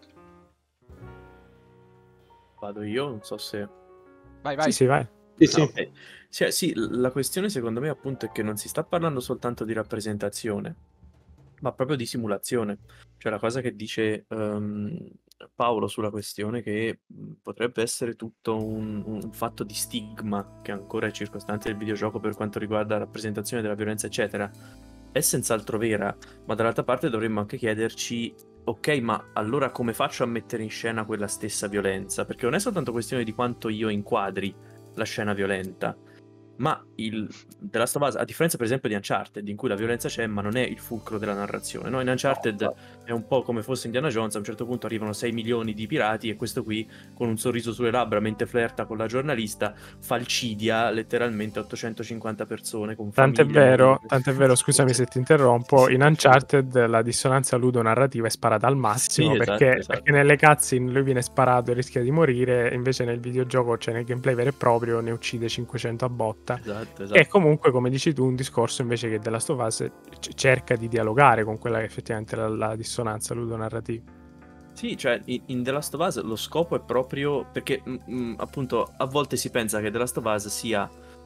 B: Vado io, non so se...
C: Vai.
A: Sì, vai.
D: Sì.
B: Okay. Sì, la questione secondo me appunto è che non si sta parlando soltanto di rappresentazione, ma proprio di simulazione. Cioè la cosa che dice Paolo sulla questione che potrebbe essere tutto un fatto di stigma che ancora è circostante del videogioco per quanto riguarda la rappresentazione della violenza, eccetera, è senz'altro vera, ma dall'altra parte dovremmo anche chiederci: ok, ma allora come faccio a mettere in scena quella stessa violenza? Perché non è soltanto questione di quanto io inquadri la scena violenta, Ma The Last of Us, a differenza per esempio di Uncharted, in cui la violenza c'è ma non è il fulcro della narrazione, no? In Uncharted è un po' come fosse Indiana Jones, a un certo punto arrivano 6 milioni di pirati e questo qui, con un sorriso sulle labbra mentre flirta con la giornalista, falcidia letteralmente 850 persone con
A: Tant'è
B: famiglie.
A: vero, scusami se ti interrompo, in Uncharted la dissonanza ludonarrativa è sparata al massimo,
B: Sì, esatto.
A: perché nelle cutscene lui viene sparato e rischia di morire, invece nel videogioco, cioè nel gameplay vero e proprio, ne uccide 500 a botta.
B: Esatto.
A: E comunque, come dici tu, un discorso invece che The Last of Us cerca di dialogare con quella che effettivamente è la dissonanza ludonarrativa.
B: Sì, cioè in The Last of Us lo scopo è proprio perché appunto a volte si pensa che The Last of Us sia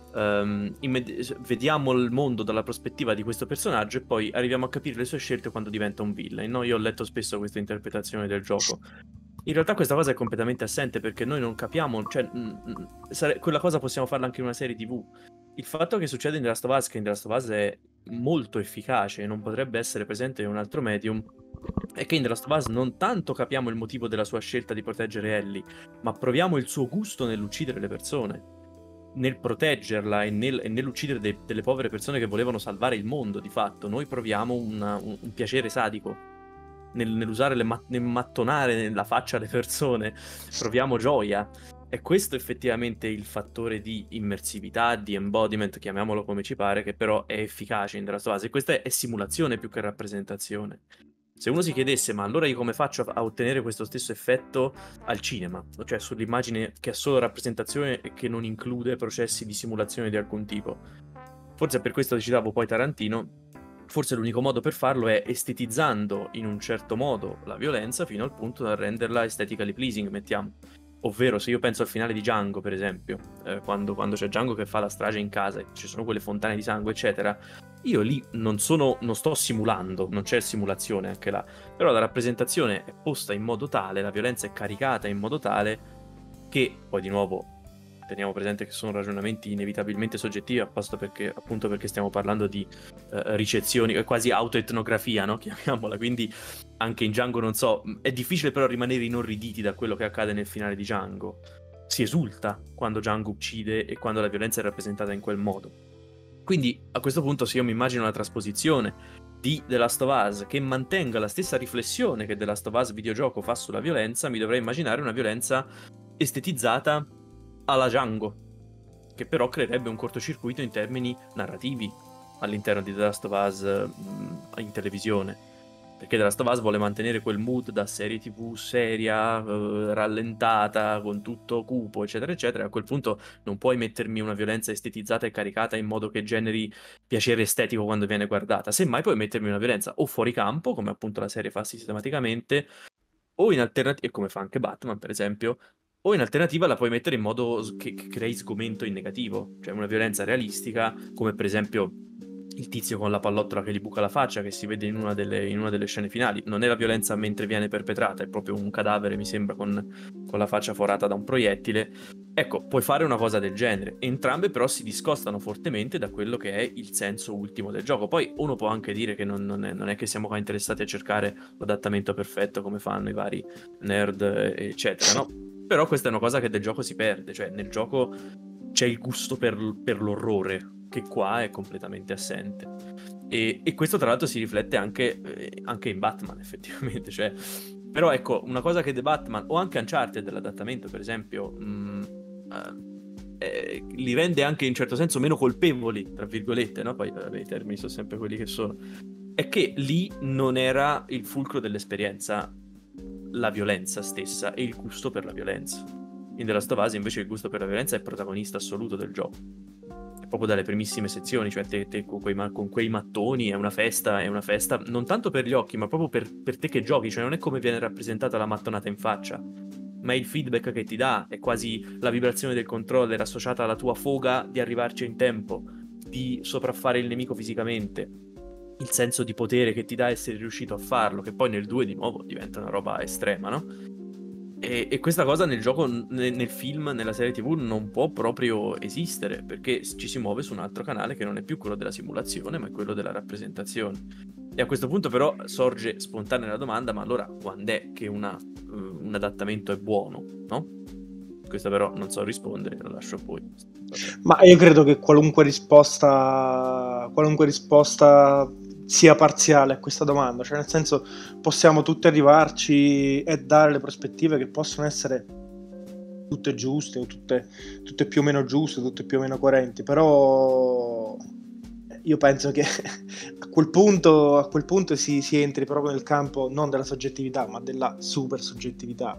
B: vediamo il mondo dalla prospettiva di questo personaggio e poi arriviamo a capire le sue scelte quando diventa un villain, no? Io ho letto spesso questa interpretazione del gioco. In realtà questa cosa è completamente assente perché noi non capiamo, cioè quella cosa possiamo farla anche in una serie TV. Il fatto che succede in The Last of Us, che in The Last of Us è molto efficace e non potrebbe essere presente in un altro medium, è che in The Last of Us non tanto capiamo il motivo della sua scelta di proteggere Ellie, ma proviamo il suo gusto nell'uccidere le persone, nel proteggerla e nell'uccidere delle povere persone che volevano salvare il mondo, di fatto. Noi proviamo un piacere sadico nell'usare nel mattonare nella faccia le persone, proviamo gioia. E questo effettivamente il fattore di immersività, di embodiment, chiamiamolo come ci pare, che però è efficace in The Last of Us. E questa è simulazione più che rappresentazione. Se uno si chiedesse, ma allora io come faccio a ottenere questo stesso effetto al cinema? Cioè sull'immagine che è solo rappresentazione e che non include processi di simulazione di alcun tipo. Forse è per questo che citavo poi Tarantino. Forse l'unico modo per farlo è estetizzando in un certo modo la violenza fino al punto da renderla aesthetically pleasing, mettiamo. Ovvero, se io penso al finale di Django, per esempio, quando c'è Django che fa la strage in casa e ci sono quelle fontane di sangue, eccetera, io lì non sto simulando, non c'è simulazione anche là, però la rappresentazione è posta in modo tale, la violenza è caricata in modo tale che, poi di nuovo, teniamo presente che sono ragionamenti inevitabilmente soggettivi, appunto perché stiamo parlando di ricezioni, quasi autoetnografia, no? Chiamiamola, quindi anche in Django, non so, è difficile però rimanere inorriditi da quello che accade nel finale di Django. Si esulta quando Django uccide e quando la violenza è rappresentata in quel modo. Quindi a questo punto, se io mi immagino una trasposizione di The Last of Us che mantenga la stessa riflessione che The Last of Us videogioco fa sulla violenza, mi dovrei immaginare una violenza estetizzata alla Django, che però creerebbe un cortocircuito in termini narrativi all'interno di The Last of Us in televisione, perché The Last of Us vuole mantenere quel mood da serie TV seria, rallentata, con tutto cupo, eccetera eccetera. A quel punto non puoi mettermi una violenza estetizzata e caricata in modo che generi piacere estetico quando viene guardata. Semmai puoi mettermi una violenza o fuori campo, come appunto la serie fa sistematicamente, o in alternativa, come fa anche Batman per esempio, o in alternativa la puoi mettere in modo che crei sgomento in negativo, cioè una violenza realistica, come per esempio il tizio con la pallottola che gli buca la faccia, che si vede in una delle scene finali. Non è la violenza mentre viene perpetrata, è proprio un cadavere, mi sembra, con la faccia forata da un proiettile. Ecco, puoi fare una cosa del genere. Entrambe però si discostano fortemente da quello che è il senso ultimo del gioco. Poi uno può anche dire che non è che siamo qua interessati a cercare l'adattamento perfetto come fanno i vari nerd, eccetera, no? Però questa è una cosa che del gioco si perde, cioè nel gioco c'è il gusto per l'orrore, che qua è completamente assente. E questo tra l'altro si riflette anche in Batman, effettivamente. Cioè, però ecco, una cosa che The Batman, o anche Uncharted, l'adattamento per esempio, li rende anche in certo senso meno colpevoli, tra virgolette, no? Poi i termini sono sempre quelli che sono. È che lì non era il fulcro dell'esperienza la violenza stessa e il gusto per la violenza. In The Last of Us invece il gusto per la violenza è protagonista assoluto del gioco, è proprio dalle primissime sezioni, cioè te con quei mattoni è una festa non tanto per gli occhi ma proprio per te che giochi, cioè non è come viene rappresentata la mattonata in faccia, ma è il feedback che ti dà, è quasi la vibrazione del controller associata alla tua foga di arrivarci in tempo, di sopraffare il nemico fisicamente, il senso di potere che ti dà essere riuscito a farlo, che poi nel 2 di nuovo diventa una roba estrema, no? E questa cosa nel gioco, nel film, nella serie TV non può proprio esistere, perché ci si muove su un altro canale che non è più quello della simulazione, ma è quello della rappresentazione. E a questo punto però sorge spontanea la domanda, ma allora quando è che un adattamento è buono, no? Questa però non so rispondere, lo lascio a voi. Vabbè.
D: Ma io credo che qualunque risposta sia parziale a questa domanda, cioè nel senso possiamo tutti arrivarci e dare le prospettive che possono essere tutte giuste o tutte più o meno giuste, tutte più o meno coerenti, però io penso che a quel punto si entri proprio nel campo non della soggettività ma della super soggettività.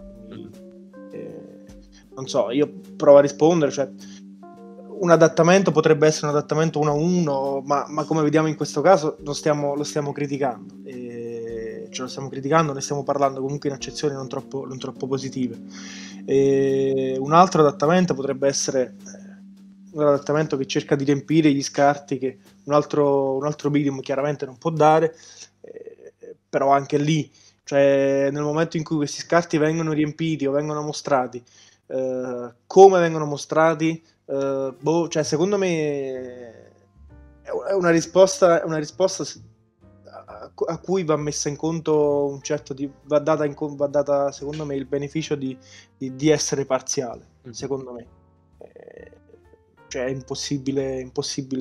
D: Non so, io provo a rispondere, cioè un adattamento potrebbe essere un adattamento 1-1, ma come vediamo in questo caso lo stiamo criticando, ce lo stiamo criticando, ne stiamo parlando comunque in accezioni non troppo positive. Un altro adattamento potrebbe essere un adattamento che cerca di riempire gli scarti che un altro medium chiaramente non può dare, però anche lì, cioè nel momento in cui questi scarti vengono riempiti o vengono mostrati, come vengono mostrati, cioè secondo me è una risposta a cui va messa in conto un certo va data secondo me il beneficio di essere parziale, secondo me. Cioè è impossibile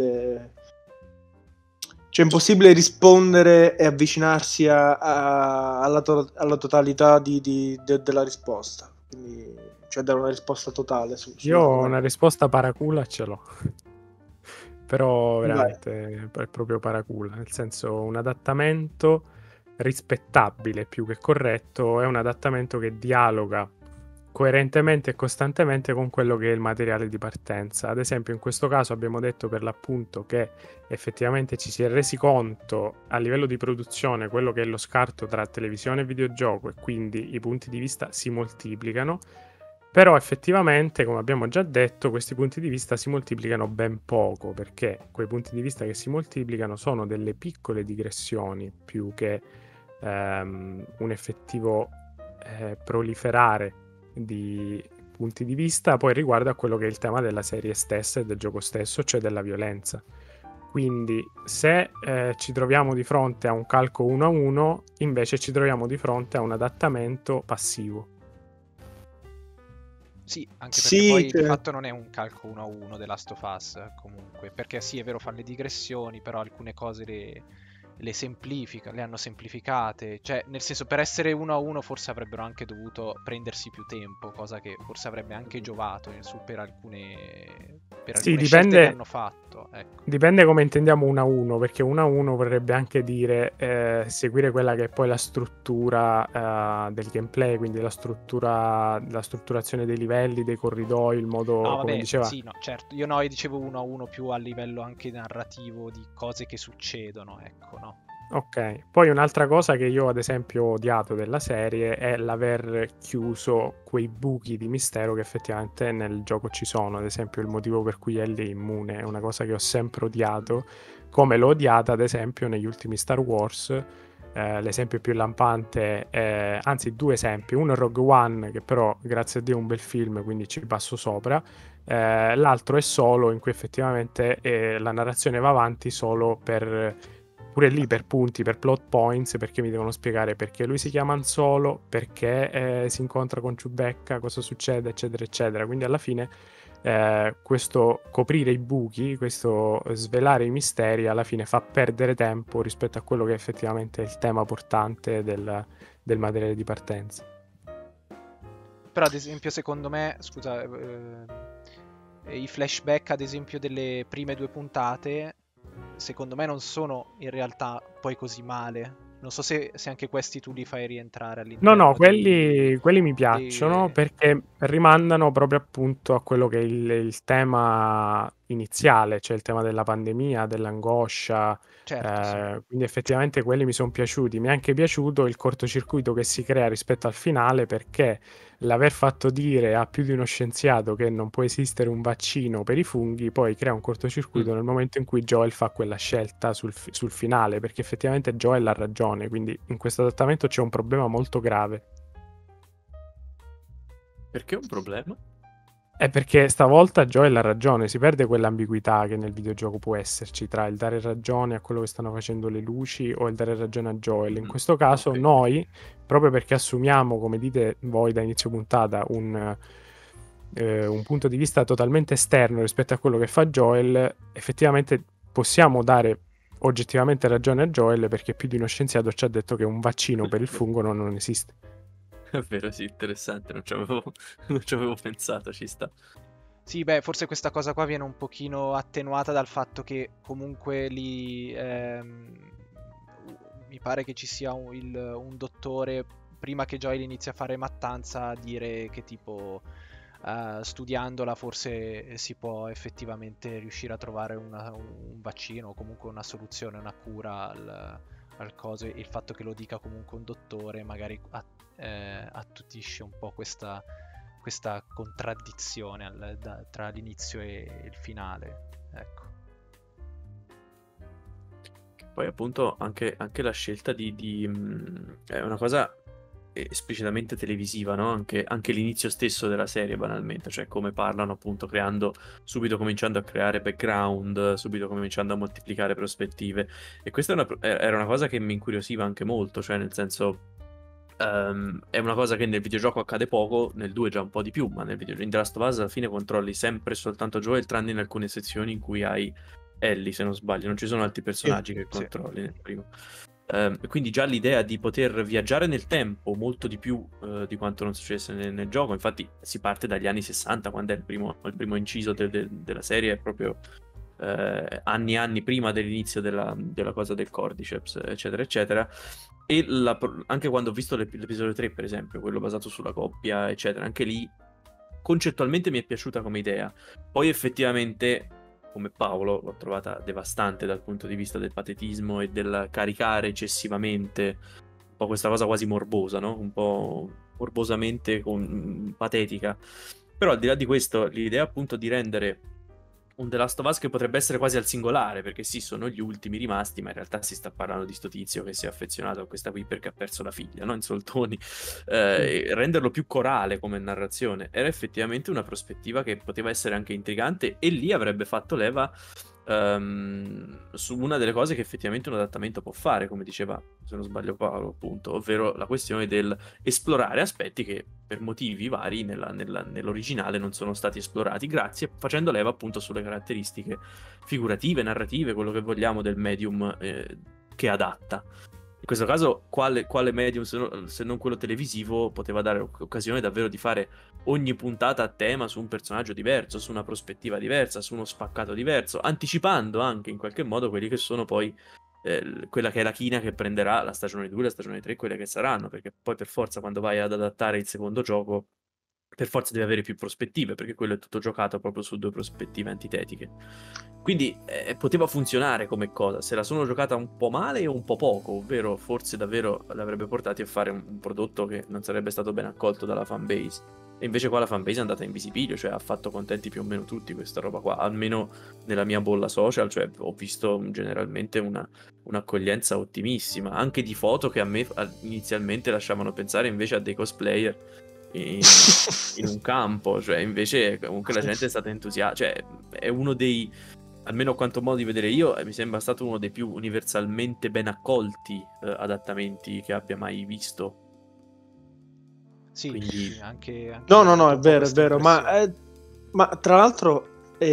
D: rispondere e avvicinarsi alla totalità della risposta, quindi, cioè dare una risposta totale
A: io ho una risposta paracula ce l'ho però veramente è proprio paracula, nel senso un adattamento rispettabile più che corretto è un adattamento che dialoga coerentemente e costantemente con quello che è il materiale di partenza. Ad esempio in questo caso abbiamo detto per l'appunto che effettivamente ci si è resi conto a livello di produzione quello che è lo scarto tra televisione e videogioco e quindi i punti di vista si moltiplicano, però effettivamente, come abbiamo già detto, questi punti di vista si moltiplicano ben poco, perché quei punti di vista che si moltiplicano sono delle piccole digressioni più che un effettivo proliferare di punti di vista poi riguardo a quello che è il tema della serie stessa e del gioco stesso, cioè della violenza. Quindi se ci troviamo di fronte a un calco 1-1, invece ci troviamo di fronte a un adattamento passivo.
C: Sì, anche perché poi di fatto non è un calco 1-1 The Last of Us comunque, perché sì, è vero, fa le digressioni, però alcune cose le semplifica, le hanno semplificate, cioè nel senso per essere 1-1 forse avrebbero anche dovuto prendersi più tempo, cosa che forse avrebbe anche giovato per alcune scelte che hanno fatto, ecco.
A: Dipende come intendiamo 1-1, perché 1-1 vorrebbe anche dire seguire quella che è poi la struttura del gameplay, quindi la strutturazione dei livelli, dei corridoi, il modo come diceva.
C: Sì, no, certo, io dicevo 1-1 più a livello anche narrativo di cose che succedono, ecco, no?
A: Ok, poi un'altra cosa che io ad esempio ho odiato della serie è l'aver chiuso quei buchi di mistero che effettivamente nel gioco ci sono, ad esempio il motivo per cui Ellie è immune è una cosa che ho sempre odiato, come l'ho odiata ad esempio negli ultimi Star Wars. L'esempio più lampante è, anzi due esempi, uno è Rogue One che però grazie a Dio è un bel film quindi ci passo sopra, l'altro è Solo in cui effettivamente la narrazione va avanti solo pure lì per punti, per plot points, perché mi devono spiegare perché lui si chiama Han Solo, perché si incontra con Chewbacca, cosa succede, eccetera, eccetera. Quindi alla fine questo coprire i buchi, questo svelare i misteri, alla fine fa perdere tempo rispetto a quello che effettivamente è il tema portante del materiale di partenza.
C: Però ad esempio secondo me, scusa, i flashback ad esempio delle prime 2 puntate secondo me non sono in realtà poi così male. Non so se anche questi tu li fai rientrare all'interno.
A: No, quelli mi piacciono perché rimandano proprio appunto a quello che è il tema iniziale, cioè il tema della pandemia, dell'angoscia.
C: Certo, sì.
A: Quindi effettivamente quelli mi sono piaciuti. Mi è anche piaciuto il cortocircuito che si crea rispetto al finale, perché l'aver fatto dire a più di uno scienziato che non può esistere un vaccino per i funghi poi crea un cortocircuito nel momento in cui Joel fa quella scelta sul finale, perché effettivamente Joel ha ragione, quindi in questo adattamento c'è un problema molto grave.
B: Perché un problema?
A: È perché stavolta Joel ha ragione, si perde quell'ambiguità che nel videogioco può esserci tra il dare ragione a quello che stanno facendo le luci o il dare ragione a Joel. In questo caso noi, proprio perché assumiamo, come dite voi da inizio puntata, un punto di vista totalmente esterno rispetto a quello che fa Joel, effettivamente possiamo dare oggettivamente ragione a Joel, perché più di uno scienziato ci ha detto che un vaccino per il fungo non esiste.
B: È vero, sì, interessante, non ci avevo pensato, ci sta.
C: Sì, beh, forse questa cosa qua viene un pochino attenuata dal fatto che comunque lì mi pare che ci sia un dottore, prima che Joel inizi a fare mattanza, a dire che tipo studiandola forse si può effettivamente riuscire a trovare un vaccino o comunque una soluzione, una cura al coso. Il fatto che lo dica comunque un dottore magari attutisce un po' questa contraddizione tra l'inizio e il finale, ecco.
B: Poi appunto anche la scelta è una cosa esplicitamente televisiva, no? Anche l'inizio stesso della serie, banalmente, cioè come parlano appunto, subito cominciando a creare background, subito cominciando a moltiplicare prospettive. E questa era una cosa che mi incuriosiva anche molto, cioè nel senso... è una cosa che nel videogioco accade poco, nel 2 già un po' di più, ma in The Last of Us alla fine controlli sempre soltanto Joel, tranne in alcune sezioni in cui hai Ellie, se non sbaglio, non ci sono altri personaggi che controlli nel primo. Quindi già l'idea di poter viaggiare nel tempo molto di più di quanto non succedesse nel gioco, infatti si parte dagli anni 60, quando è il primo inciso della serie, è proprio anni e anni prima dell'inizio della cosa del Cordyceps, eccetera, eccetera. E anche quando ho visto l'episodio 3, per esempio, quello basato sulla coppia, eccetera, anche lì concettualmente mi è piaciuta come idea. Poi effettivamente, come Paolo, l'ho trovata devastante dal punto di vista del patetismo e del caricare eccessivamente un po' questa cosa quasi morbosa, no? Un po' morbosamente patetica. Però al di là di questo, l'idea appunto di rendere un The Last of Us che potrebbe essere quasi al singolare, perché sì, sono gli ultimi rimasti, ma in realtà si sta parlando di sto tizio che si è affezionato a questa qui perché ha perso la figlia, no? In soldoni. E renderlo più corale come narrazione era effettivamente una prospettiva che poteva essere anche intrigante, e lì avrebbe fatto leva su una delle cose che effettivamente un adattamento può fare, come diceva, se non sbaglio, Paolo, appunto, ovvero la questione del esplorare aspetti che per motivi vari nell'originale non sono stati esplorati, facendo leva appunto sulle caratteristiche figurative, narrative, quello che vogliamo del medium che adatta. In questo caso, quale medium, se non quello televisivo, poteva dare occasione davvero di fare ogni puntata a tema su un personaggio diverso, su una prospettiva diversa, su uno spaccato diverso, anticipando anche in qualche modo quelli che sono poi quella che è la china che prenderà la stagione 2, la stagione 3, quelle che saranno, perché poi per forza quando vai ad adattare il secondo gioco, per forza devi avere più prospettive, perché quello è tutto giocato proprio su due prospettive antitetiche. Quindi poteva funzionare come cosa, se la sono giocata un po' male o un po' poco, ovvero forse davvero l'avrebbe portati a fare un prodotto che non sarebbe stato ben accolto dalla fanbase. E invece qua la fanbase è andata in visibilio, cioè ha fatto contenti più o meno tutti questa roba qua, almeno nella mia bolla social, cioè ho visto generalmente un'accoglienza ottimissima, anche di foto che a me inizialmente lasciavano pensare invece a dei cosplayer in un campo, cioè invece comunque la gente è stata entusiasta, cioè è uno dei, almeno a quanto modo di vedere io, mi sembra stato uno dei più universalmente ben accolti adattamenti che abbia mai visto.
C: Sì,
B: quindi...
C: sì, anche
D: no, è vero, ma tra l'altro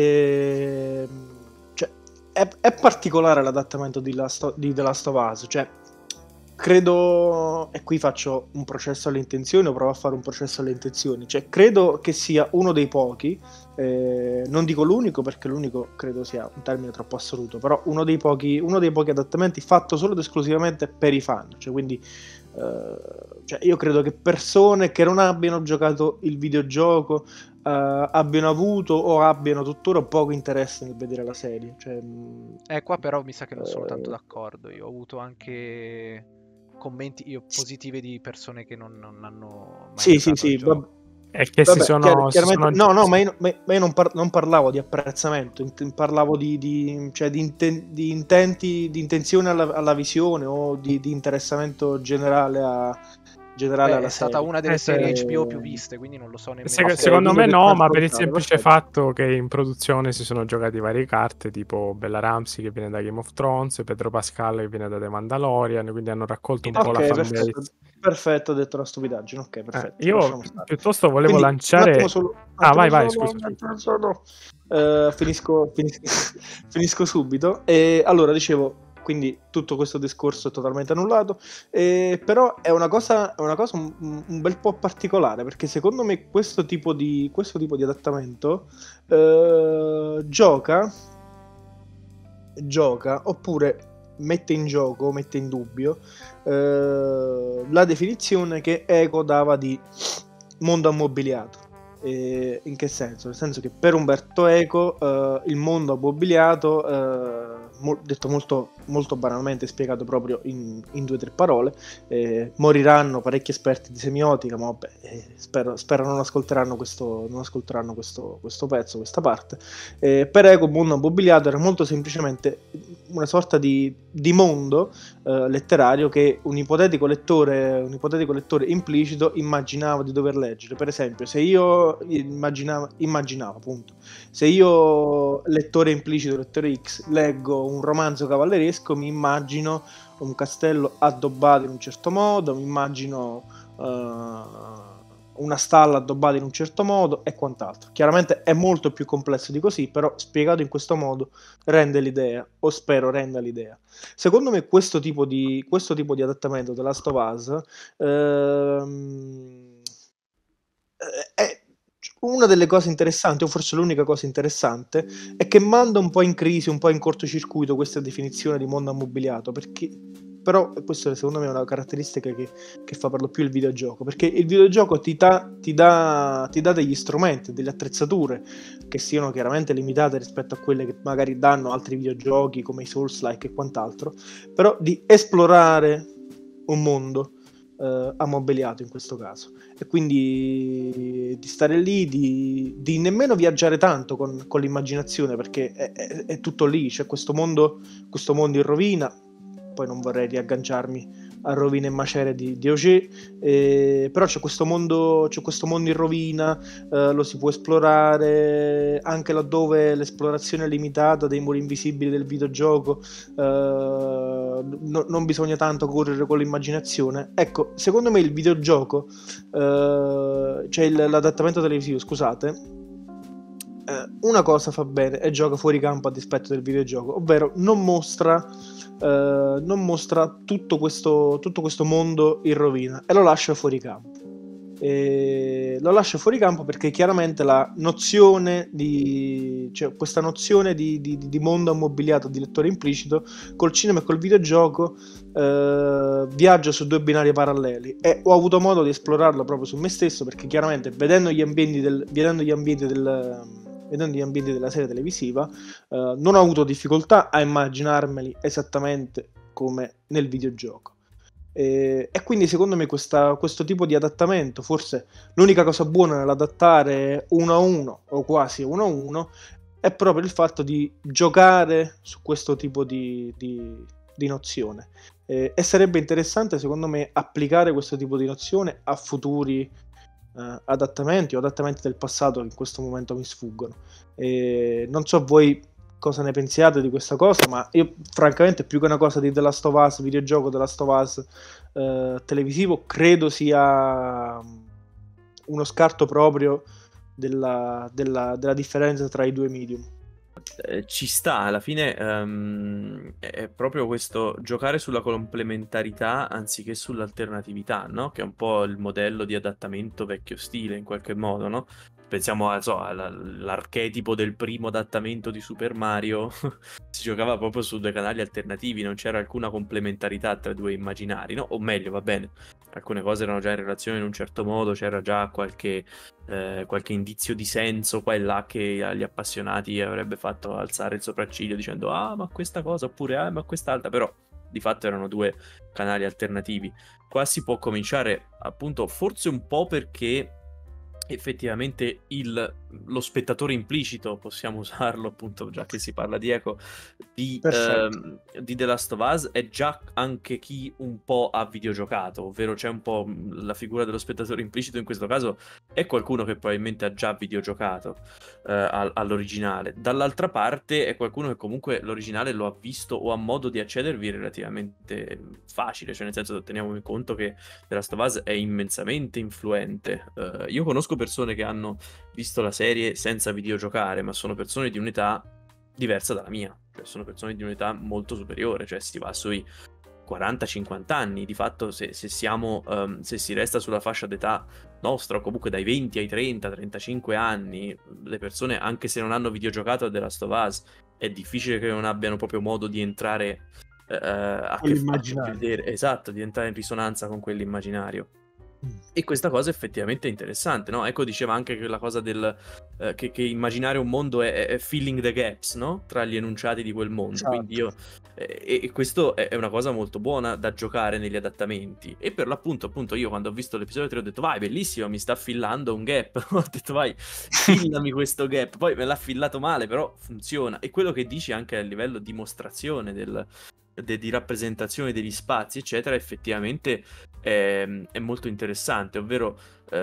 D: cioè, è particolare l'adattamento di The Last of Us, cioè credo, e qui faccio un processo alle intenzioni, o provo a fare un processo alle intenzioni, cioè credo che sia uno dei pochi, non dico l'unico perché l'unico credo sia un termine troppo assoluto, però uno dei pochi adattamenti fatto solo ed esclusivamente per i fan, cioè quindi cioè io credo che persone che non abbiano giocato il videogioco abbiano avuto o abbiano tuttora poco interesse nel vedere la serie, cioè,
C: qua però mi sa che non sono tanto d'accordo. Io ho avuto anche commenti positivi di persone che non hanno mai giocato al gioco.
A: È che
D: no, ma io non parlavo di apprezzamento, parlavo di intenti, di intenzione alla visione, o di interessamento generale generale
C: Beh,
D: alla
C: è stata
D: serie.
C: una delle
A: sì.
C: serie HBO più viste, quindi non lo so nemmeno.
D: Ok,
A: Secondo
D: dico
A: me
D: che
A: no,
D: t'ha
A: ma per il
D: ascoltato,
A: semplice
D: perfetto.
A: fatto che in produzione si sono giocati varie carte, tipo Bella Ramsey che viene da Game of Thrones, Pedro Pascal che viene da The Mandalorian, quindi hanno raccolto un po' la
D: Ok,
A: fanbase.
D: perfetto, ho detto una stupidaggine. Ok, perfetto,
A: Io
D: lasciamo stare.
A: piuttosto volevo
D: Quindi,
A: lanciare...
D: un
A: Ah,
D: attimo
A: vai,
D: solo,
A: scusa.
D: un attimo solo. Finisco subito. E allora, dicevo, quindi tutto questo discorso è totalmente annullato, però è una cosa un bel po' particolare, perché secondo me questo tipo di adattamento gioca, oppure mette in gioco, mette in dubbio la definizione che Eco dava di mondo ammobiliato. In che senso? Nel senso che per Umberto Eco il mondo ammobiliato, detto molto, molto banalmente, spiegato proprio in 2 o 3 parole, moriranno parecchi esperti di semiotica, ma vabbè, spero non ascolteranno questo pezzo, questa parte. Per Eco il mondo ammobiliato era molto semplicemente una sorta di mondo letterario che un ipotetico lettore implicito immaginava di dover leggere. Per esempio, se io immaginavo appunto, se io lettore implicito, lettore X, leggo un romanzo cavalleresco, mi immagino un castello addobbato in un certo modo, mi immagino una stalla addobbata in un certo modo e quant'altro. Chiaramente è molto più complesso di così, però spiegato in questo modo rende l'idea, o spero renda l'idea. Secondo me questo tipo di adattamento della Last of Us è una delle cose interessanti, o forse l'unica cosa interessante, è che manda un po' in crisi, un po' in cortocircuito questa definizione di mondo ammobiliato, perché però questo secondo me è una caratteristica che fa per lo più il videogioco, perché il videogioco ti dà degli strumenti, delle attrezzature che siano chiaramente limitate rispetto a quelle che magari danno altri videogiochi come i Souls-like e quant'altro, però di esplorare un mondo ammobiliato in questo caso, e quindi di stare lì, di nemmeno viaggiare tanto con l'immaginazione, perché è tutto lì, c'è questo mondo in rovina. Poi non vorrei riagganciarmi a rovine e macerie di Auger, però c'è questo mondo in rovina, lo si può esplorare anche laddove l'esplorazione è limitata dei muri invisibili del videogioco, non bisogna tanto correre con l'immaginazione. Ecco, secondo me il videogioco, cioè l'adattamento televisivo, scusate, una cosa fa bene e gioca fuori campo a dispetto del videogioco, ovvero non mostra tutto questo mondo in rovina e lo lascia fuori campo. Perché chiaramente la nozione questa nozione di mondo ammobiliato, di lettore implicito, col cinema e col videogioco viaggia su 2 binari paralleli, e ho avuto modo di esplorarlo proprio su me stesso, perché chiaramente vedendo gli ambienti della serie televisiva, non ho avuto difficoltà a immaginarmeli esattamente come nel videogioco. E quindi secondo me questo tipo di adattamento, forse l'unica cosa buona nell'adattare 1-1 o quasi 1-1, è proprio il fatto di giocare su questo tipo di nozione. E sarebbe interessante secondo me applicare questo tipo di nozione a futuri adattamenti del passato che in questo momento mi sfuggono. Non so voi cosa ne pensiate di questa cosa, ma io francamente, più che una cosa di The Last of Us, videogioco The Last of Us televisivo, credo sia uno scarto proprio della differenza tra i 2 medium.
B: Ci sta, alla fine è proprio questo giocare sulla complementarità anziché sull'alternatività, no? Che è un po' il modello di adattamento vecchio stile in qualche modo, no? Pensiamo all'archetipo del primo adattamento di Super Mario, si giocava proprio su 2 canali alternativi, non c'era alcuna complementarità tra 2 immaginari, no? O meglio, va bene, alcune cose erano già in relazione in un certo modo, c'era già qualche indizio di senso qua e là che agli appassionati avrebbe fatto alzare il sopracciglio dicendo ah ma questa cosa, oppure ah ma quest'altra, però di fatto erano 2 canali alternativi. Qua si può cominciare appunto forse un po' perché effettivamente il lo spettatore implicito, possiamo usarlo appunto, già che si parla di eco, di The Last of Us è già anche chi un po' ha videogiocato, ovvero c'è un po' la figura dello spettatore implicito in questo caso è qualcuno che probabilmente ha già videogiocato all'originale. Dall'altra parte è qualcuno che comunque l'originale lo ha visto o ha modo di accedervi relativamente facile, cioè nel senso, teniamo in conto che The Last of Us è immensamente influente. Io conosco persone che hanno visto la serie senza videogiocare, ma sono persone di un'età diversa dalla mia, cioè sono persone di un'età molto superiore, cioè si va sui 40-50 anni. Di fatto se si resta sulla fascia d'età nostra, o comunque dai 20 ai 30-35 anni, le persone, anche se non hanno videogiocato a The Last of Us, è difficile che non abbiano proprio modo di entrare a che vedere, esatto, di entrare in risonanza con quell'immaginario. E questa cosa effettivamente è interessante, no? Ecco, diceva anche che la cosa del che immaginare un mondo è filling the gaps, no? Tra gli enunciati di quel mondo.
D: Esatto.
B: Quindi e questo è una cosa molto buona da giocare negli adattamenti. E per l'appunto, appunto, io quando ho visto l'episodio 3 ho detto vai, bellissimo, mi sta fillando un gap. Ho detto vai, fillami questo gap. Poi me l'ha fillato male, però funziona. E quello che dici anche a livello di dimostrazione di rappresentazione degli spazi, eccetera, effettivamente è molto interessante, ovvero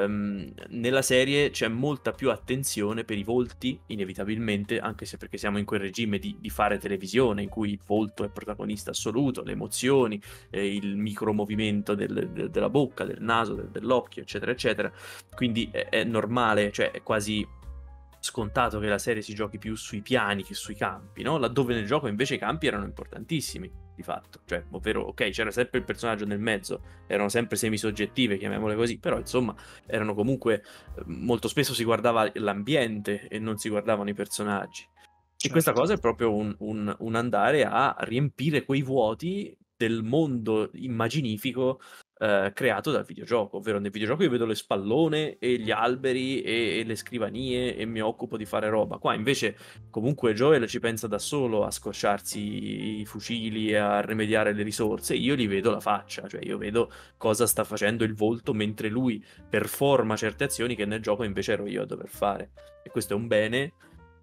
B: nella serie c'è molta più attenzione per i volti, inevitabilmente, anche se perché siamo in quel regime di fare televisione in cui il volto è protagonista assoluto, le emozioni, il micromovimento della bocca, del naso, dell'occhio, eccetera, eccetera. Quindi è normale, cioè è quasi scontato che la serie si giochi più sui piani che sui campi, no? Laddove nel gioco invece i campi erano importantissimi, di fatto. Cioè, ovvero, ok, c'era sempre il personaggio nel mezzo, erano sempre semisoggettive, chiamiamole così, però insomma, erano comunque, molto spesso si guardava l'ambiente e non si guardavano i personaggi. E questa cosa è proprio un andare a riempire quei vuoti del mondo immaginifico creato dal videogioco, ovvero nel videogioco io vedo le spallone e gli alberi e le scrivanie e mi occupo di fare roba. Qua invece comunque Joel ci pensa da solo a scocciarsi i fucili e a rimediare le risorse, io gli vedo la faccia, cioè io vedo cosa sta facendo il volto mentre lui performa certe azioni che nel gioco invece ero io a dover fare. E questo è un bene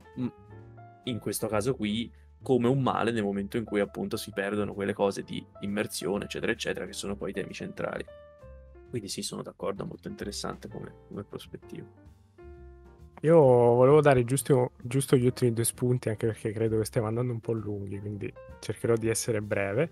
B: in questo caso qui, come un male nel momento in cui appunto si perdono quelle cose di immersione, eccetera, eccetera, che sono poi i temi centrali. Quindi sì, sono d'accordo, molto interessante come prospettiva.
A: Io volevo dare giusto gli ultimi 2 spunti, anche perché credo che stiamo andando un po' lunghi, quindi cercherò di essere breve.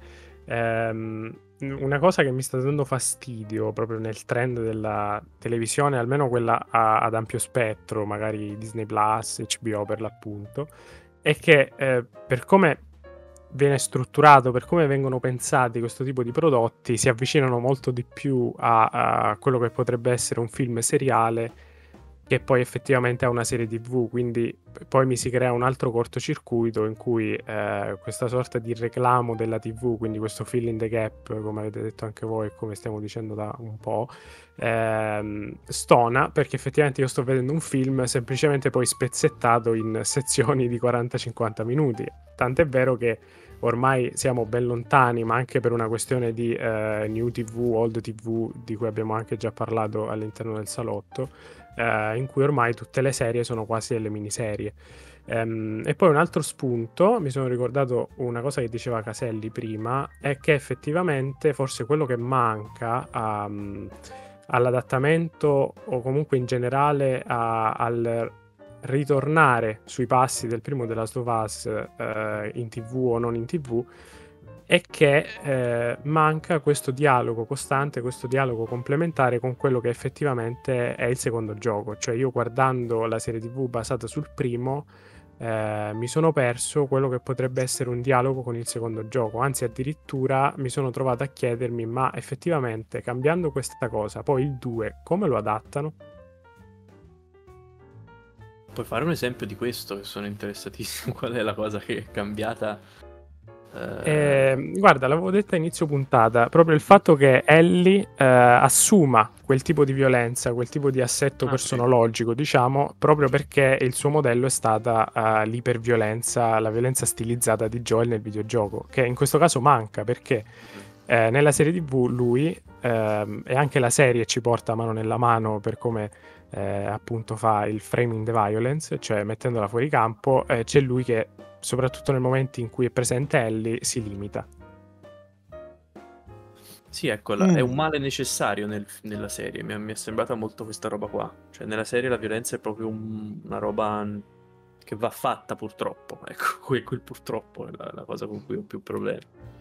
A: Una cosa che mi sta dando fastidio proprio nel trend della televisione, almeno quella ad ampio spettro, magari Disney Plus, HBO per l'appunto, è che per come viene strutturato, per come vengono pensati questo tipo di prodotti, si avvicinano molto di più a quello che potrebbe essere un film seriale che poi effettivamente ha una serie TV, quindi poi mi si crea un altro cortocircuito in cui questa sorta di reclamo della TV, quindi questo fill in the gap, come avete detto anche voi, come stiamo dicendo da un po', stona, perché effettivamente io sto vedendo un film semplicemente poi spezzettato in sezioni di 40-50 minuti, tant'è vero che ormai siamo ben lontani, ma anche per una questione di new TV, old TV, di cui abbiamo anche già parlato all'interno del salotto, in cui ormai tutte le serie sono quasi delle miniserie. E poi un altro spunto, mi sono ricordato una cosa che diceva Caselli prima, è che effettivamente forse quello che manca all'adattamento o comunque in generale al ritornare sui passi del primo The Last of Us in TV o non in TV, è che manca questo dialogo costante, questo dialogo complementare con quello che effettivamente è il secondo gioco. Cioè io guardando la serie TV basata sul primo mi sono perso quello che potrebbe essere un dialogo con il secondo gioco, anzi addirittura mi sono trovato a chiedermi ma effettivamente cambiando questa cosa poi il 2 come lo adattano?
B: Puoi fare un esempio di questo, che sono interessatissimo. Qual è la cosa che è cambiata?
A: Guarda, l'avevo detta a inizio puntata, proprio il fatto che Ellie assuma quel tipo di violenza, quel tipo di assetto personologico, diciamo, proprio perché il suo modello è stata l'iperviolenza, la violenza stilizzata di Joel nel videogioco, che in questo caso manca perché nella serie TV lui e anche la serie ci porta mano nella mano per come appunto fa il framing the violence, cioè mettendola fuori campo, c'è lui che soprattutto nel momento in cui è presente Ellie si limita.
B: Sì, ecco, è un male necessario nella serie, mi è sembrata molto questa roba qua. Cioè, nella serie la violenza è proprio una roba che va fatta purtroppo. Ecco, quel purtroppo è la cosa con cui ho più problemi.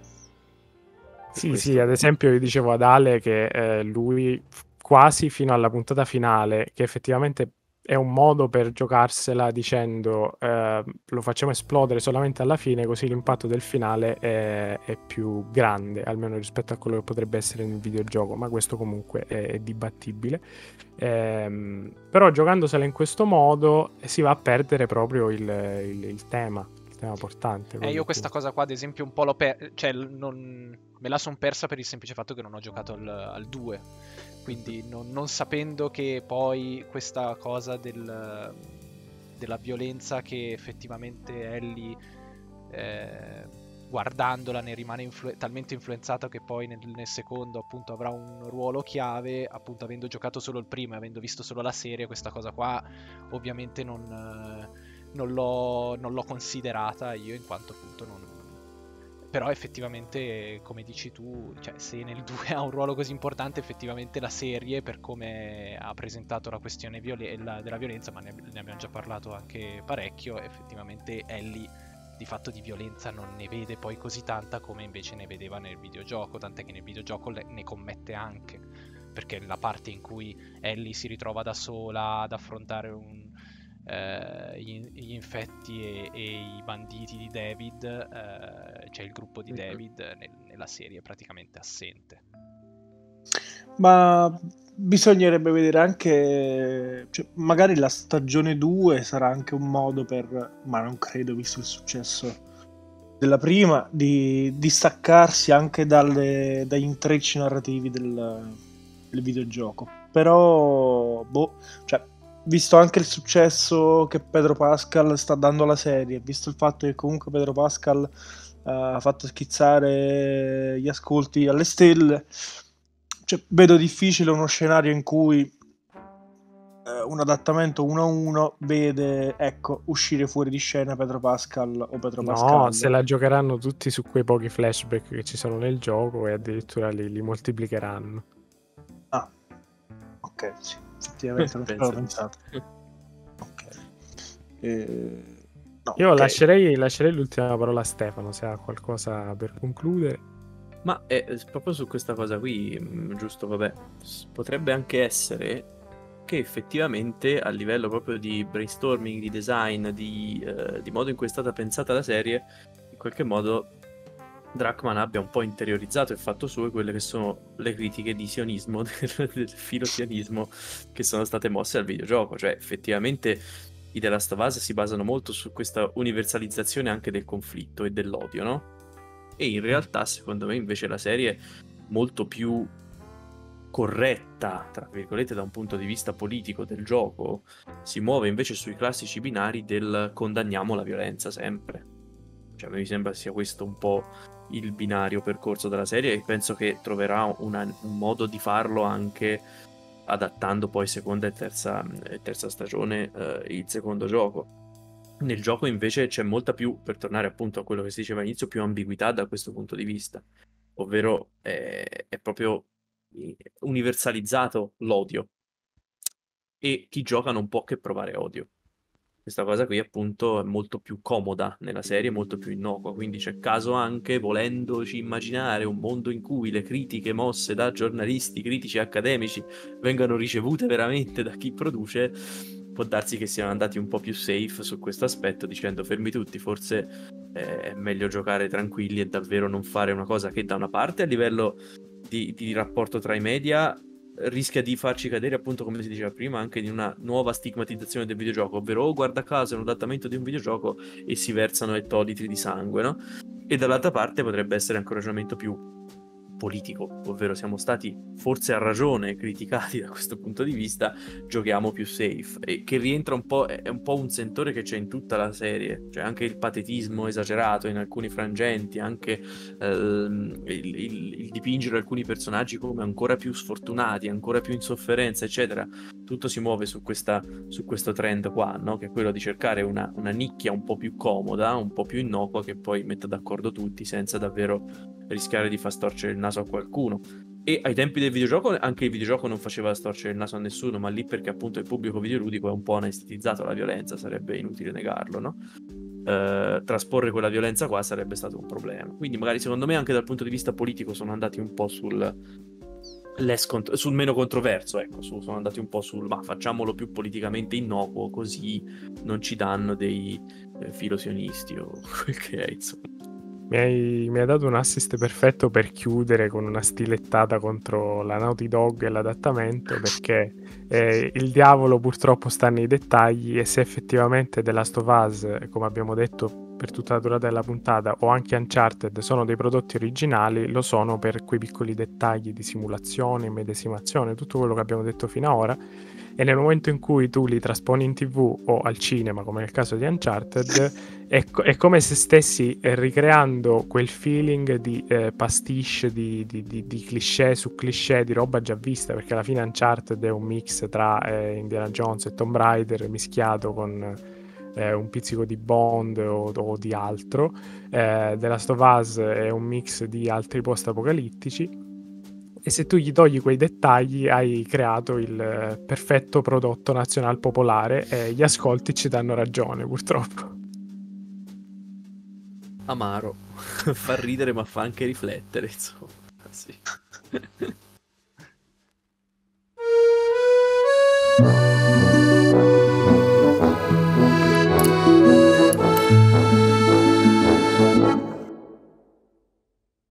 A: Sì, ad esempio io dicevo ad Ale che lui quasi fino alla puntata finale, che effettivamente è un modo per giocarsela dicendo lo facciamo esplodere solamente alla fine, così l'impatto del finale è più grande, almeno rispetto a quello che potrebbe essere nel videogioco, ma questo comunque è dibattibile. Però giocandosela in questo modo si va a perdere proprio il tema portante.
C: Io questa cosa qua, ad esempio, un po' me la son persa per il semplice fatto che non ho giocato al 2. Quindi non sapendo che poi questa cosa della violenza che effettivamente Ellie, guardandola, ne rimane talmente influenzata che poi nel secondo appunto avrà un ruolo chiave, appunto avendo giocato solo il primo e avendo visto solo la serie, questa cosa qua ovviamente non l'ho considerata io, in quanto appunto non... Però effettivamente, come dici tu, cioè, se nel 2 ha un ruolo così importante, effettivamente la serie, per come ha presentato la questione della violenza, ma ne abbiamo già parlato anche parecchio, effettivamente Ellie di fatto di violenza non ne vede poi così tanta come invece ne vedeva nel videogioco, tant'è che nel videogioco ne commette anche, perché la parte in cui Ellie si ritrova da sola ad affrontare gli infetti e i banditi di David, cioè il gruppo di David nella serie è praticamente assente.
D: Ma bisognerebbe vedere anche, cioè, magari la stagione 2 sarà anche un modo per, ma non credo visto il successo della prima, di distaccarsi anche dagli intrecci narrativi del videogioco. Però cioè, visto anche il successo che Pedro Pascal sta dando alla serie, visto il fatto che comunque Pedro Pascal ha fatto schizzare gli ascolti alle stelle, cioè, vedo difficile uno scenario in cui un adattamento 1-1 vede, ecco, uscire fuori di scena Pedro Pascal o Pedro Pascal.
A: No, se la giocheranno tutti su quei pochi flashback che ci sono nel gioco e addirittura li moltiplicheranno.
D: Ah, ok, sì, effettivamente non ci avevo pensato. Ok. No,
A: Io
D: okay.
A: lascerei l'ultima parola a Stefano, se ha qualcosa per concludere.
B: Ma proprio su questa cosa qui, giusto, vabbè, potrebbe anche essere che effettivamente a livello proprio di brainstorming, di design, di modo in cui è stata pensata la serie, in qualche modo Druckmann abbia un po' interiorizzato e fatto sue quelle che sono le critiche di sionismo, del filo-sionismo che sono state mosse al videogioco. Cioè, effettivamente i The Last of Us si basano molto su questa universalizzazione anche del conflitto e dell'odio, no? E in realtà, secondo me, invece la serie è molto più corretta, tra virgolette, da un punto di vista politico del gioco, si muove invece sui classici binari del condanniamo la violenza sempre. Cioè, mi sembra sia questo un po' il binario percorso della serie, e penso che troverà un modo di farlo anche adattando poi seconda e terza stagione il secondo gioco. Nel gioco invece c'è molta più, per tornare appunto a quello che si diceva all'inizio, più ambiguità da questo punto di vista, ovvero è proprio universalizzato l'odio e chi gioca non può che provare odio. Questa cosa qui appunto è molto più comoda nella serie, molto più innocua, quindi c'è caso anche, volendoci immaginare un mondo in cui le critiche mosse da giornalisti, critici accademici vengano ricevute veramente da chi produce, può darsi che siano andati un po' più safe su questo aspetto, dicendo fermi tutti, forse è meglio giocare tranquilli e davvero non fare una cosa che da una parte a livello di rapporto tra i media rischia di farci cadere, appunto, come si diceva prima, anche in una nuova stigmatizzazione del videogioco, ovvero guarda caso è un adattamento di un videogioco e si versano ettolitri di sangue, no? E dall'altra parte potrebbe essere anche un ragionamento più politico, ovvero siamo stati forse a ragione criticati da questo punto di vista, giochiamo più safe, e che rientra un po', è un po' un sentore che c'è in tutta la serie, cioè anche il patetismo esagerato in alcuni frangenti, anche il dipingere alcuni personaggi come ancora più sfortunati, ancora più in sofferenza, eccetera. Tutto si muove su questo trend qua, no? Che è quello di cercare una nicchia un po' più comoda, un po' più innocua, che poi metta d'accordo tutti senza davvero rischiare di far storcere il naso a qualcuno. E ai tempi del videogioco anche il videogioco non faceva storcere il naso a nessuno, ma lì perché appunto il pubblico videoludico è un po' anestetizzato alla violenza, sarebbe inutile negarlo, no? Trasporre quella violenza qua sarebbe stato un problema. Quindi magari secondo me anche dal punto di vista politico sono andati un po' sul meno controverso, ecco, sono andati un po' ma facciamolo più politicamente innocuo, così non ci danno dei filosionisti o quel che è, insomma.
A: Mi hai dato un assist perfetto per chiudere con una stilettata contro la Naughty Dog e l'adattamento, perché il diavolo purtroppo sta nei dettagli, e se effettivamente The Last of Us, come abbiamo detto per tutta la durata della puntata, o anche Uncharted sono dei prodotti originali, lo sono per quei piccoli dettagli di simulazione, medesimazione, tutto quello che abbiamo detto fino ad ora. E nel momento in cui tu li trasponi in TV o al cinema, come nel caso di Uncharted, è come se stessi ricreando quel feeling di pastiche, di cliché su cliché, di roba già vista, perché alla fine Uncharted è un mix tra Indiana Jones e Tomb Raider mischiato con un pizzico di Bond o di altro. The Last of Us è un mix di altri post-apocalittici. E se tu gli togli quei dettagli hai creato il perfetto prodotto nazional popolare, e gli ascolti ci danno ragione, purtroppo.
B: Amaro, fa ridere ma fa anche riflettere, insomma. Sì.